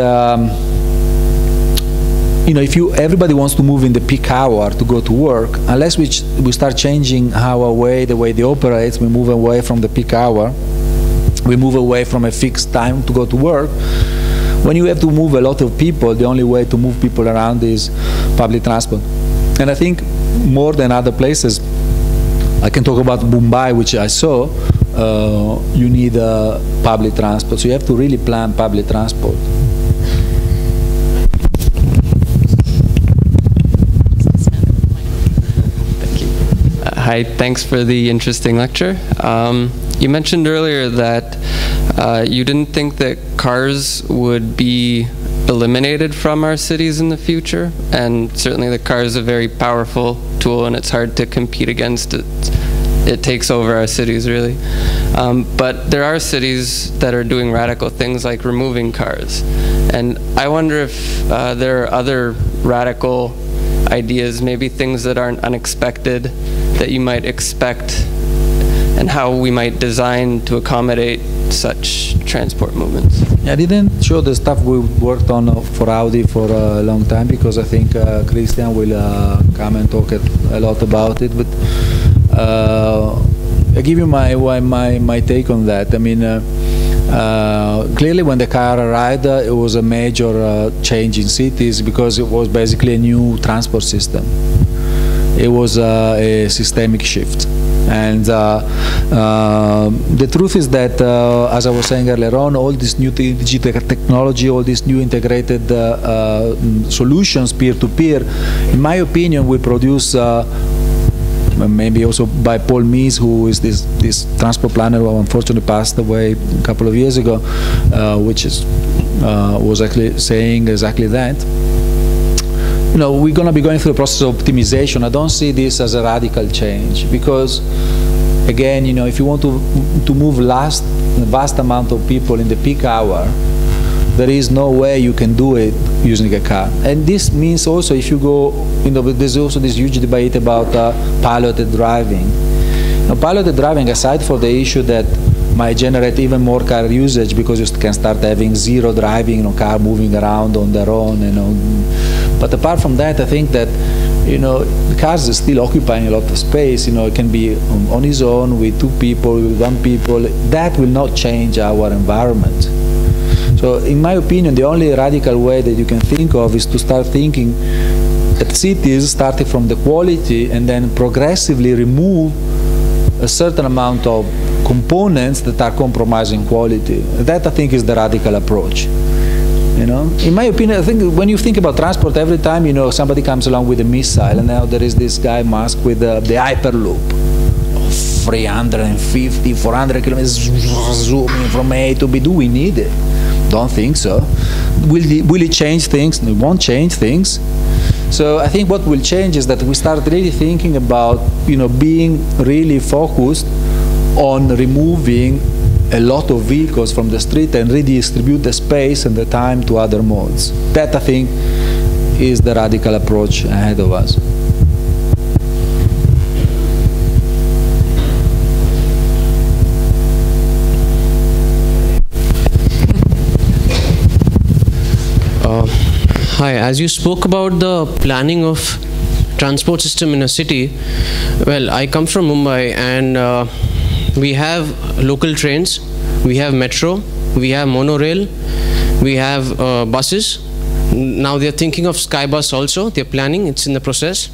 you know, if everybody wants to move in the peak hour to go to work, unless we start changing the way they operate, we move away from the peak hour, we move away from a fixed time to go to work. When you have to move a lot of people, the only way to move people around is public transport. And I think more than other places, I can talk about Mumbai, which I saw, you need public transport. So you have to really plan public transport. Thank you. Hi, thanks for the interesting lecture. You mentioned earlier that you didn't think that cars would be eliminated from our cities in the future, and certainly the car is a very powerful tool and it's hard to compete against it. It takes over our cities really. But there are cities that are doing radical things like removing cars, and I wonder if there are other radical ideas, maybe things that aren't unexpected that you might expect, and how we might design to accommodate such transport movements. I didn't show the stuff we worked on for Audi for a long time, because I think Christian will come and talk a lot about it. But I give you my take on that. I mean, clearly when the car arrived, it was a major change in cities, because it was basically a new transport system. It was a systemic shift. And the truth is that, as I was saying earlier on, all this new digital technology, all these new integrated solutions peer-to-peer, in my opinion, will produce, maybe also by Paul Mees, who is this transport planner who unfortunately passed away a couple of years ago, which was actually saying exactly that. You know, we're going to be going through the process of optimization. I don't see this as a radical change, because, again, you know, if you want to move a vast amount of people in the peak hour, there is no way you can do it using a car. And this means also, if you go, you know, there's also this huge debate about piloted driving. Now, piloted driving, aside for the issue that might generate even more car usage, because you can start having zero driving, you know, car moving around on their own, you know. But apart from that, I think that, you know, the cars are still occupying a lot of space. You know, it can be on its own with 2 people, with 1 people. That will not change our environment. So, in my opinion, the only radical way that you can think of is to start thinking at cities, starting from the quality, and then progressively remove a certain amount of components that are compromising quality. That, I think, is the radical approach. You know, in my opinion, I think when you think about transport, every time, you know, somebody comes along with a missile, and now there is this guy Musk with the Hyperloop, 350, 400 kilometers zooming from A to B. Do we need it? Don't think so. Will it change things? It won't change things. So I think what will change is that we start really thinking about, you know, being really focused on removing a lot of vehicles from the street and redistribute the space and the time to other modes. That, I think, is the radical approach ahead of us. Hi, as you spoke about the planning of transport system in a city, well, I come from Mumbai, and we have local trains, we have metro, we have monorail, we have buses, Now they're thinking of Skybus also. They're planning. It's in the process.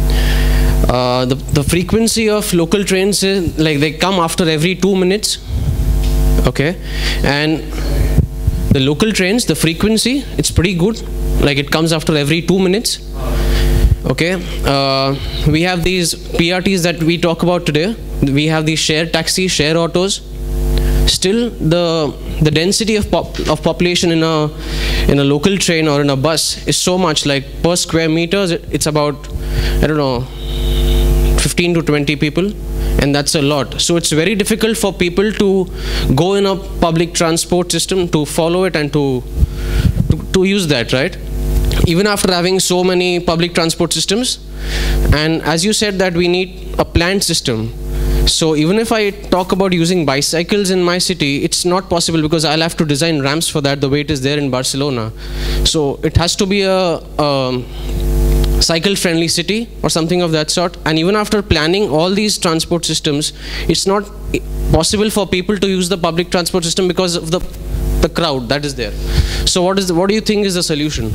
The frequency of local trains is like they come after every 2 minutes. Okay, and the local trains, the frequency, it's pretty good. Like it comes after every 2 minutes. Okay, we have these PRTs that we talk about today. We have these share taxis, share autos. Still, the density of population in a local train or in a bus is so much. Like per square meters, it's about, I don't know, 15 to 20 people, and that's a lot. So it's very difficult for people to go in a public transport system, to follow it and to use that, right? Even after having so many public transport systems. And as you said that we need a planned system. So even if I talk about using bicycles in my city, it's not possible because I'll have to design ramps for that the way it is there in Barcelona. So it has to be a cycle-friendly city or something of that sort. And even after planning all these transport systems, it's not possible for people to use the public transport system because of the crowd that is there. So what do you think is the solution?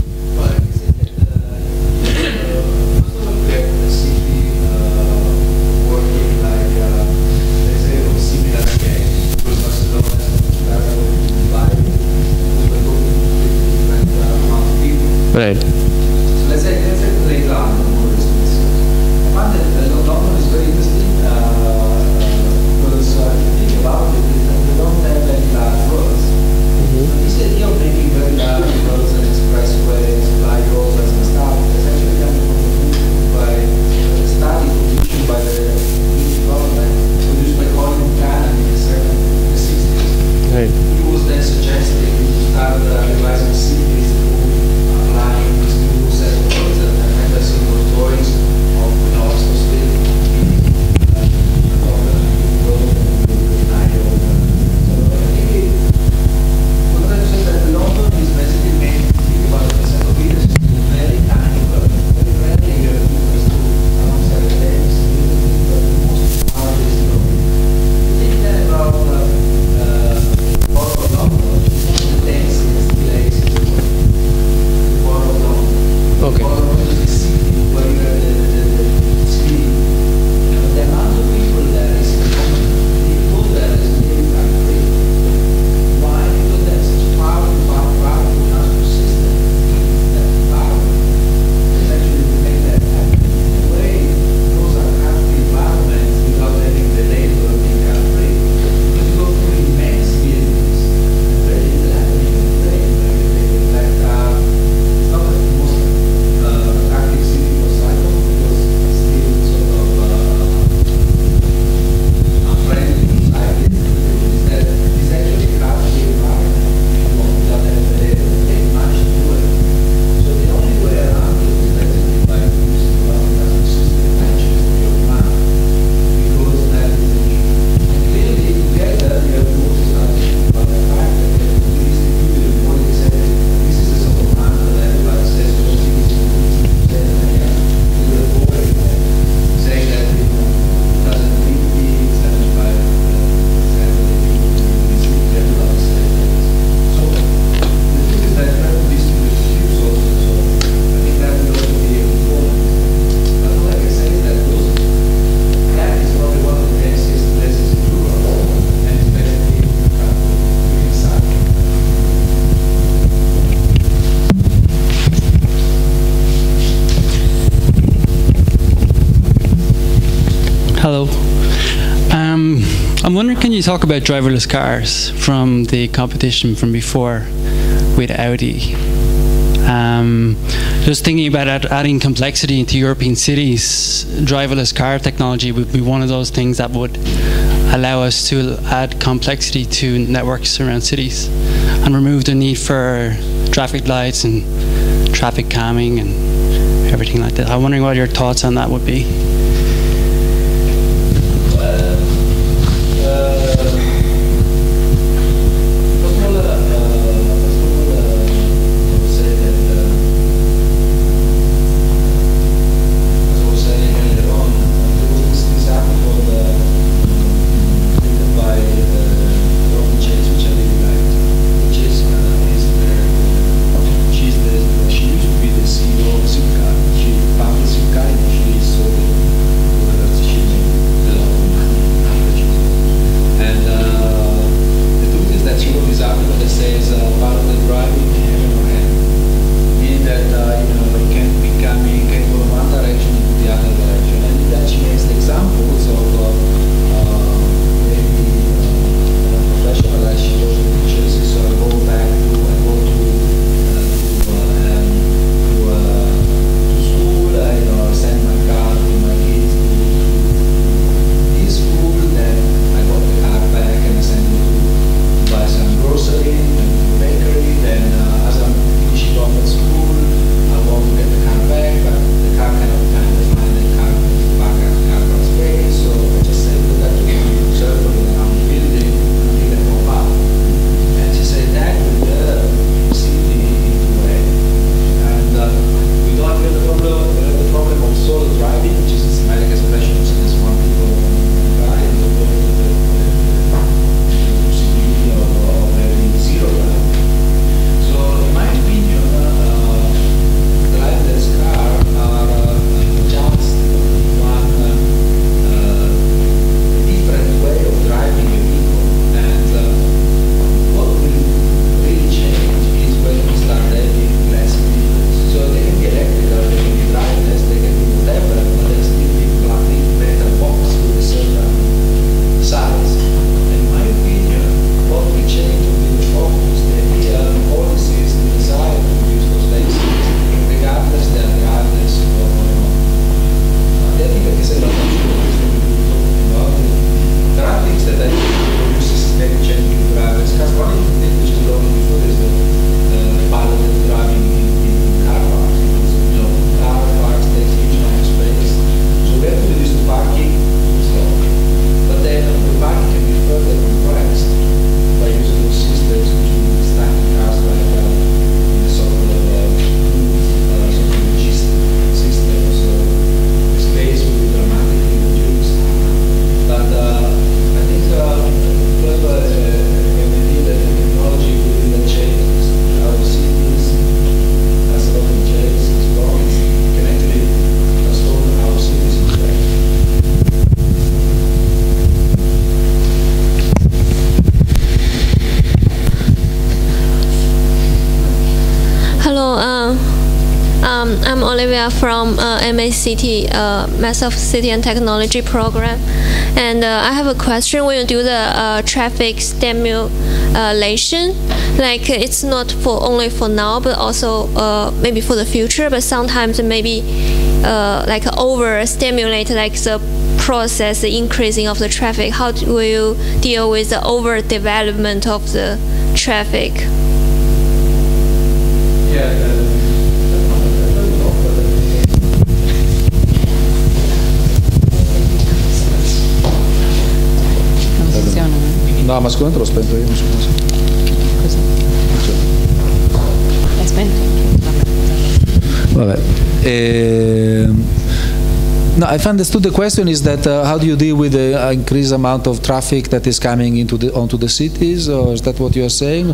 Right. So let's say playground. I find that London is very interesting because if you think about it, they don't have very large roads. This idea of making very large roads and expressways, flyovers and stuff is actually coming from by a study commissioned by the British government, produced by Colin Cassani in the 60s. Right. He was then suggesting to start revising cities applying this new set of roads, and I see those drawings of Oxford Street, so I think what I'm saying that London is basically made to think about the set of leaders in a very tiny world, very rarely you have movers to alongside the days, but the most power is London. You think then about Port of London, it's one of the densest places in the world. Okay. Or the city where you have the speed. The amount of people there is enormous. People there is really country. Why? Because there's such a powerful transport system. That power is actually to make that happen. In a way, those are happy environments without having the labor of being country. Because you go through immense buildings, very little happening in the train. Like it's not the most active city for cycles because it's still sort of unfriendly to cyclists. The truth is that it's actually crowded the environment without having the labor. They manage to do it. So the only way around it is basically by using public transport system eventually for your demand, because that is the issue. And clearly together you have to also start thinking about the fact that we have to redistribute the quality setting. This is the sort of mantra that everybody says to cities saying that in 2050, 75% of the people in the city have to have so the truth is that you have to distribute the resources, so I think that will also be important. But what I can say is that that is probably one of the densest places in Europe, and especially inside. Hello. I'm wondering, can you talk about driverless cars from the competition from before with Audi? Just thinking about adding complexity into European cities, driverless car technology would be one of those things that would allow us to add complexity to networks around cities and remove the need for traffic lights and traffic calming and everything like that. I'm wondering what your thoughts on that would be. Which is Olivia from MACT, Master of City and Technology program. And I have a question. When you do the traffic stimulation, like it's not for only for now, but also maybe for the future, but sometimes maybe like over-stimulate like the process, the increasing of the traffic. How will you deal with the overdevelopment of the traffic? No, ma sicuramente l'ho spento io, non so cosa. È spento? Vabbè. No, if I understood the question is that how do you deal with the increased amount of traffic that is coming onto the cities, or is that what you are saying?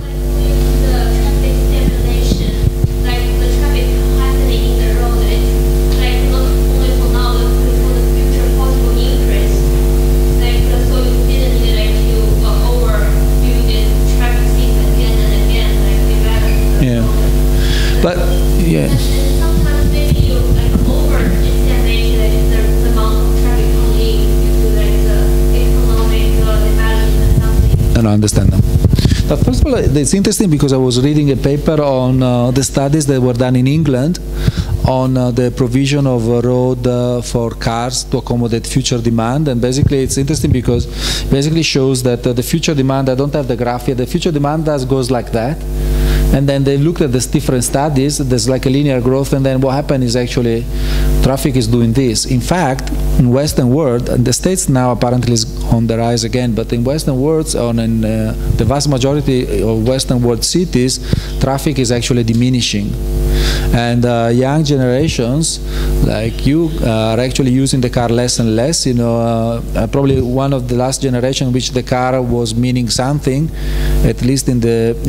But yeah. And sometimes maybe you like over-estimate the amount of traffic coming due to like the economic development or something. No, I understand now. But first of all, it's interesting because I was reading a paper on the studies that were done in England on the provision of a road for cars to accommodate future demand, and basically it's interesting because it basically shows that the future demand, I don't have the graph here, the future demand goes like that. And then they looked at these different studies, there's like a linear growth, and then what happened is actually traffic is doing this. In fact, in Western world, and the States now apparently is on the rise again, but in Western worlds, in the vast majority of Western world cities, traffic is actually diminishing. And young generations like you are actually using the car less and less. You know, probably one of the last generation which the car was meaning something, at least in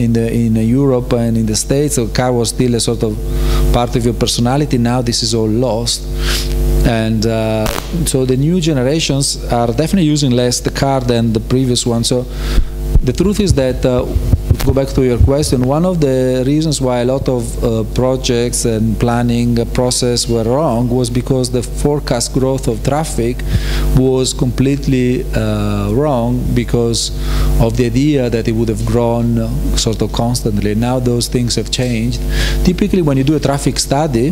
Europe and in the States. The car was still a sort of part of your personality. Now this is all lost. And so the new generations are definitely using less the car than the previous one. So the truth is that, go back to your question, one of the reasons why a lot of projects and planning process were wrong was because the forecast growth of traffic was completely wrong because of the idea that it would have grown sort of constantly. Now those things have changed. Typically when you do a traffic study,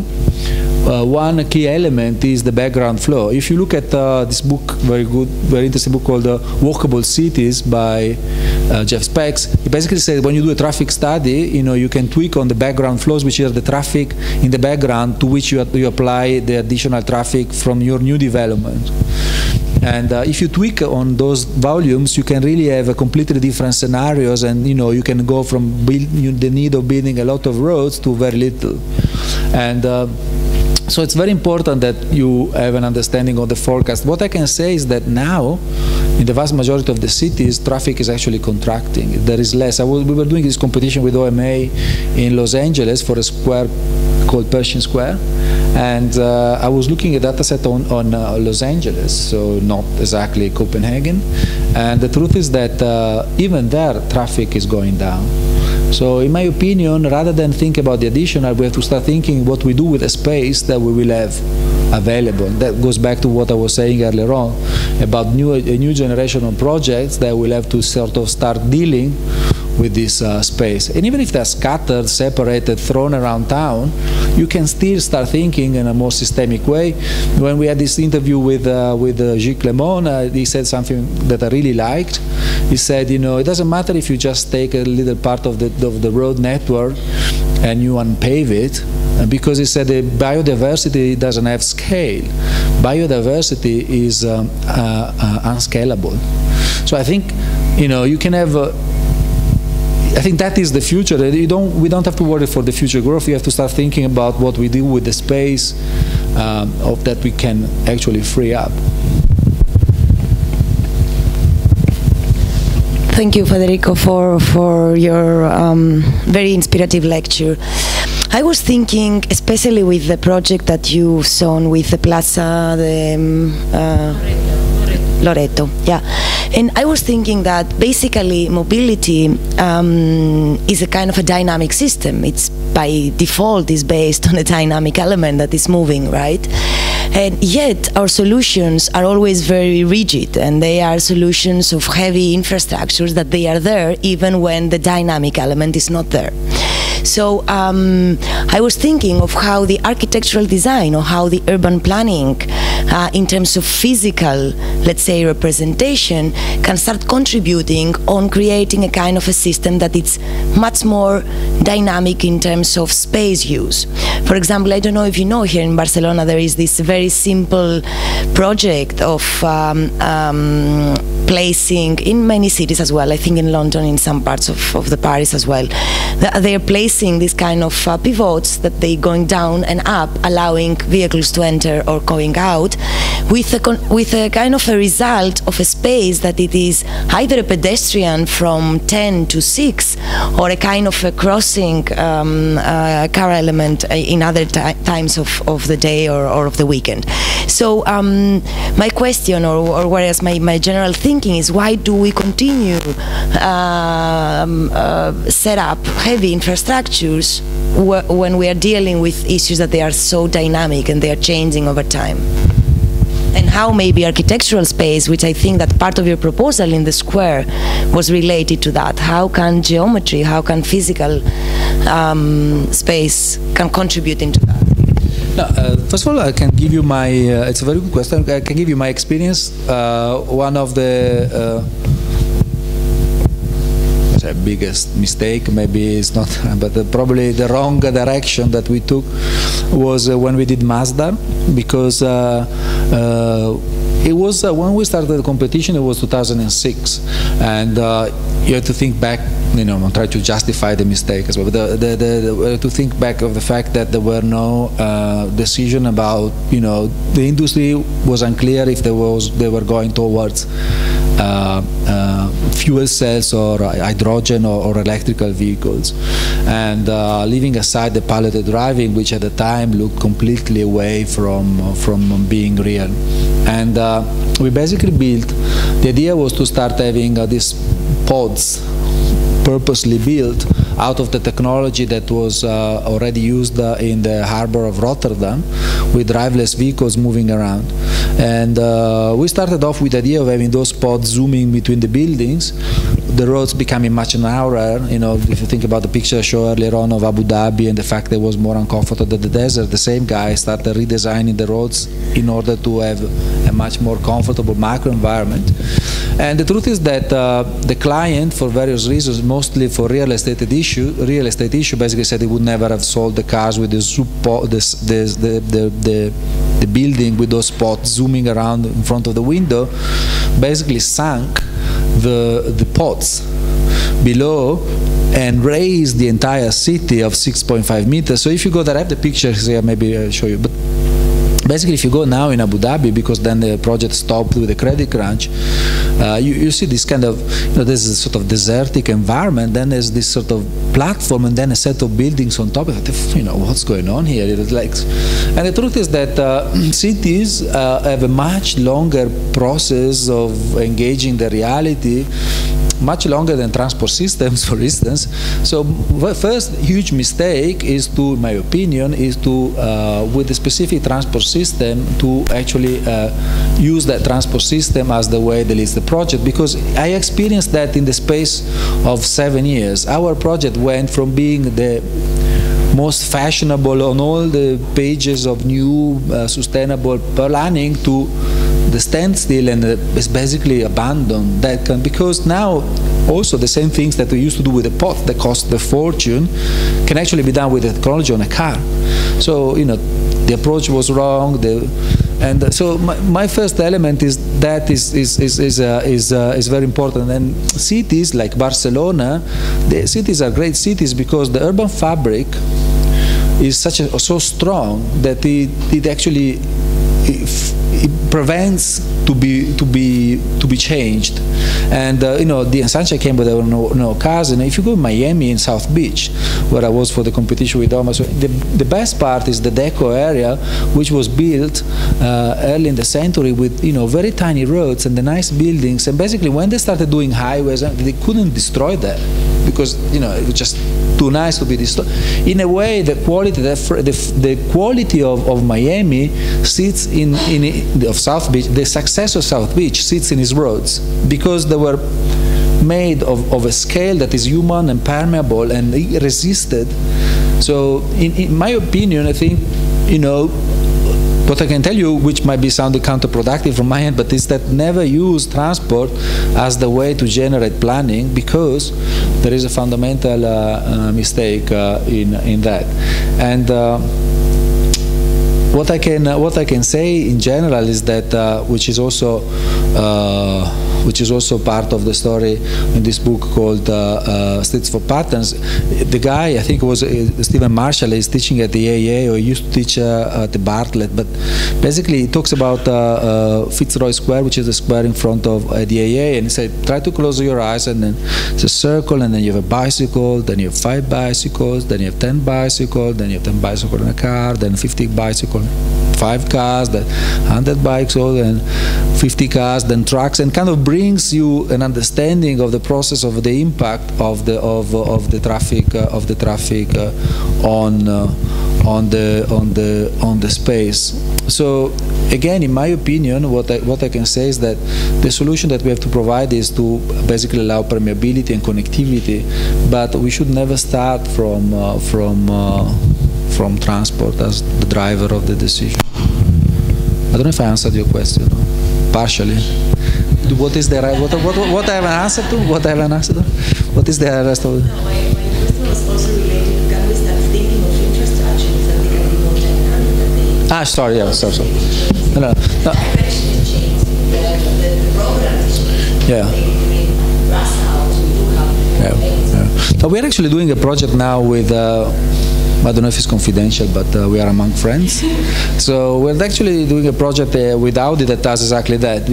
one key element is the background flow. If you look at this book, very interesting book called Walkable Cities by Jeff Spex, it basically says when you do a traffic study, you know, you can tweak on the background flows, which are the traffic in the background to which you apply the additional traffic from your new development. And if you tweak on those volumes, you can really have a completely different scenarios, and you know, you can go from the need of building a lot of roads to very little. And so it's very important that you have an understanding of the forecast. What I can say is that now, in the vast majority of the cities, traffic is actually contracting. There is less. We were doing this competition with OMA in Los Angeles for a square called Pershing Square. And I was looking at data set on Los Angeles, so not exactly Copenhagen. And the truth is that even there, traffic is going down. So in my opinion, rather than think about the additional, we have to start thinking what we do with the space that we will have available. That goes back to what I was saying earlier on about a new generation of projects that will have to sort of start dealing with this space. And even if they're scattered, separated, thrown around town, you can still start thinking in a more systemic way. When we had this interview with Gilles Clément, he said something that I really liked. He said, you know, it doesn't matter if you just take a little part of the road network and you unpave it, because he said the biodiversity doesn't have scale. Biodiversity is unscalable. So I think, you know, you can have I think that is the future. We don't have to worry for the future growth. We have to start thinking about what we do with the space that we can actually free up. Thank you, Federico, for your very inspirative lecture. I was thinking, especially with the project that you've shown with the Plaza Loreto, yeah. And I was thinking that basically mobility is a kind of a dynamic system. It's by default is based on a dynamic element that is moving, right? And yet our solutions are always very rigid, and they are solutions of heavy infrastructures that they are there even when the dynamic element is not there. So I was thinking of how the architectural design or how the urban planning in terms of physical, let's say, representation can start contributing on creating a kind of a system that it's much more dynamic in terms of space use. For example, I don't know if you know, here in Barcelona there is this very simple project of placing, in many cities as well, I think in London, in some parts of the Paris as well, they are placing this kind of pivots that they going down and up, allowing vehicles to enter or going out, with a kind of a result of a space that it is either a pedestrian from 10 to 6 or a kind of a crossing car element in other times of the day or of the weekend. So my question, or whereas my general thinking is, why do we continue set up heavy infrastructures when we are dealing with issues that they are so dynamic and they are changing over time? And how maybe architectural space, which I think that part of your proposal in the square was related to that, how can geometry, how can physical space can contribute into that? No, first of all, I can give you my, it's a very good question, I can give you my experience. One of the biggest mistake, maybe it's not, but probably the wrong direction that we took was when we did Mazda, because it was when we started the competition, it was 2006, and you have to think back, you know, I'm trying to justify the mistake as well, but to think back of the fact that there were no decision about, you know, the industry was unclear if they were going towards fuel cells or hydrogen or electrical vehicles, and leaving aside the piloted driving, which at the time looked completely away from being real. And we basically built, the idea was to start having these pods purposely built out of the technology that was already used in the harbor of Rotterdam, with driverless vehicles moving around. And we started off with the idea of having those pods zooming between the buildings, the roads becoming much narrower. You know, if you think about the picture I showed earlier on of Abu Dhabi and the fact that it was more uncomfortable than the desert, the same guy started redesigning the roads in order to have a much more comfortable macro environment. And the truth is that the client, for various reasons, mostly for real estate issue, basically said he would never have sold the cars with the building with those spots zooming around in front of the window, basically sank the pods below and raised the entire city of 6.5 meters. So if you go there, I have the pictures here, maybe I'll show you. But basically, if you go now in Abu Dhabi, because then the project stopped with the credit crunch, you see this kind of, you know, there's a sort of desertic environment, then there's this sort of platform, and then a set of buildings on top of it. You know, what's going on here? It's like, and the truth is that cities have a much longer process of engaging the reality, much longer than transport systems, for instance. So first huge mistake is to, in my opinion, is to, with a specific transport system, to actually use that transport system as the way that is the project. Because I experienced that in the space of 7 years. Our project went from being the most fashionable on all the pages of new sustainable planning to the standstill, and it's basically abandoned that because now also the same things that we used to do with the pot that cost a fortune can actually be done with the technology on a car. So, you know, the approach was wrong. And so my first element is that is very important. And cities like Barcelona, the cities are great cities because the urban fabric is so strong that it actually it prevents to be changed. And you know, the sunshine came, but there were no cars. And if you go to Miami in South Beach, where I was for the competition with Thomas, the best part is the Deco area, which was built early in the century with, you know, very tiny roads and the nice buildings. And basically, when they started doing highways, they couldn't destroy that because, you know, it was just too nice to be destroyed. In a way, the quality of Miami sits of South Beach. The success of South Beach sits in its roads, because they were made of a scale that is human and permeable and resisted. So, in my opinion, I think, what I can tell you, which might be sounding counterproductive from my end, but is that never use transport as the way to generate planning, because there is a fundamental mistake in that. And what I can say in general is that, which is also part of the story in this book called Foster+Partners. The guy, I think it was Stephen Marshall, is teaching at the IAAC, or he used to teach at the Bartlett, but basically he talks about Fitzroy Square, which is the square in front of the IAAC, and he said, try to close your eyes, and then it's a circle, and then you have a bicycle, then you have 5 bicycles, then you have 10 bicycles, then you have 10 bicycles in a car, then 50 bicycles, 5 cars, then 100 bikes, then 50 cars, then trucks, and kind of brings you an understanding of the process of the impact of the traffic on the space. So again, in my opinion, what I can say is that the solution that we have to provide is to basically allow permeability and connectivity, but we should never start from transport as the driver of the decision. I don't know if I answered your question. Partially. What is the what I haven't answered to? What I haven't answered to? What is the rest of it? No, my question was also related to, can we start thinking of infrastructure in something a bit more general? Sorry. No. The direction is changed. The program is changed. Yeah. So we're actually doing a project now with, I don't know if it's confidential, but we are among friends. So we're actually doing a project with Audi that does exactly that,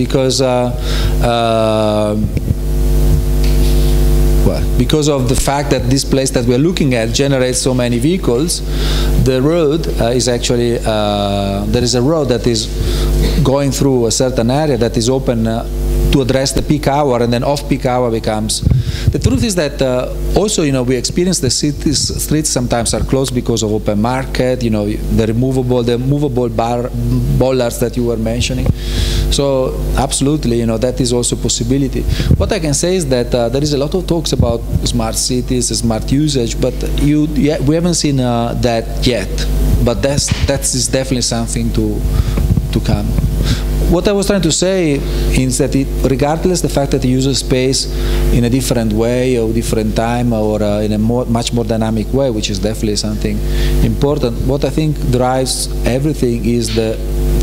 because of the fact that this place that we're looking at generates so many vehicles, the road is actually, there is a road that is going through a certain area that is open to address the peak hour, and then off-peak hour becomes. The truth is that also, we experience the streets sometimes are closed because of open market, the movable bollards that you were mentioning. So absolutely, that is also a possibility. What I can say is that there is a lot of talks about smart cities, smart usage, but we haven't seen that yet. But that is definitely something to come. What I was trying to say is that regardless the fact that you use a space in a different way or different time or in a much more dynamic way, which is definitely something important, what I think drives everything is the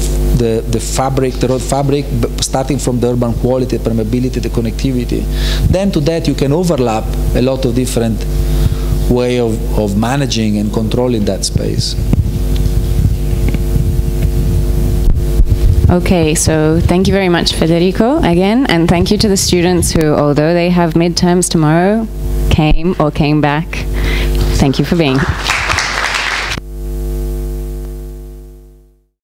road fabric, starting from the urban quality, permeability, the connectivity. Then to that you can overlap a lot of different way of managing and controlling that space. Okay, so thank you very much, Federico, again, and thank you to the students who, although they have midterms tomorrow, came back. Thank you for being here.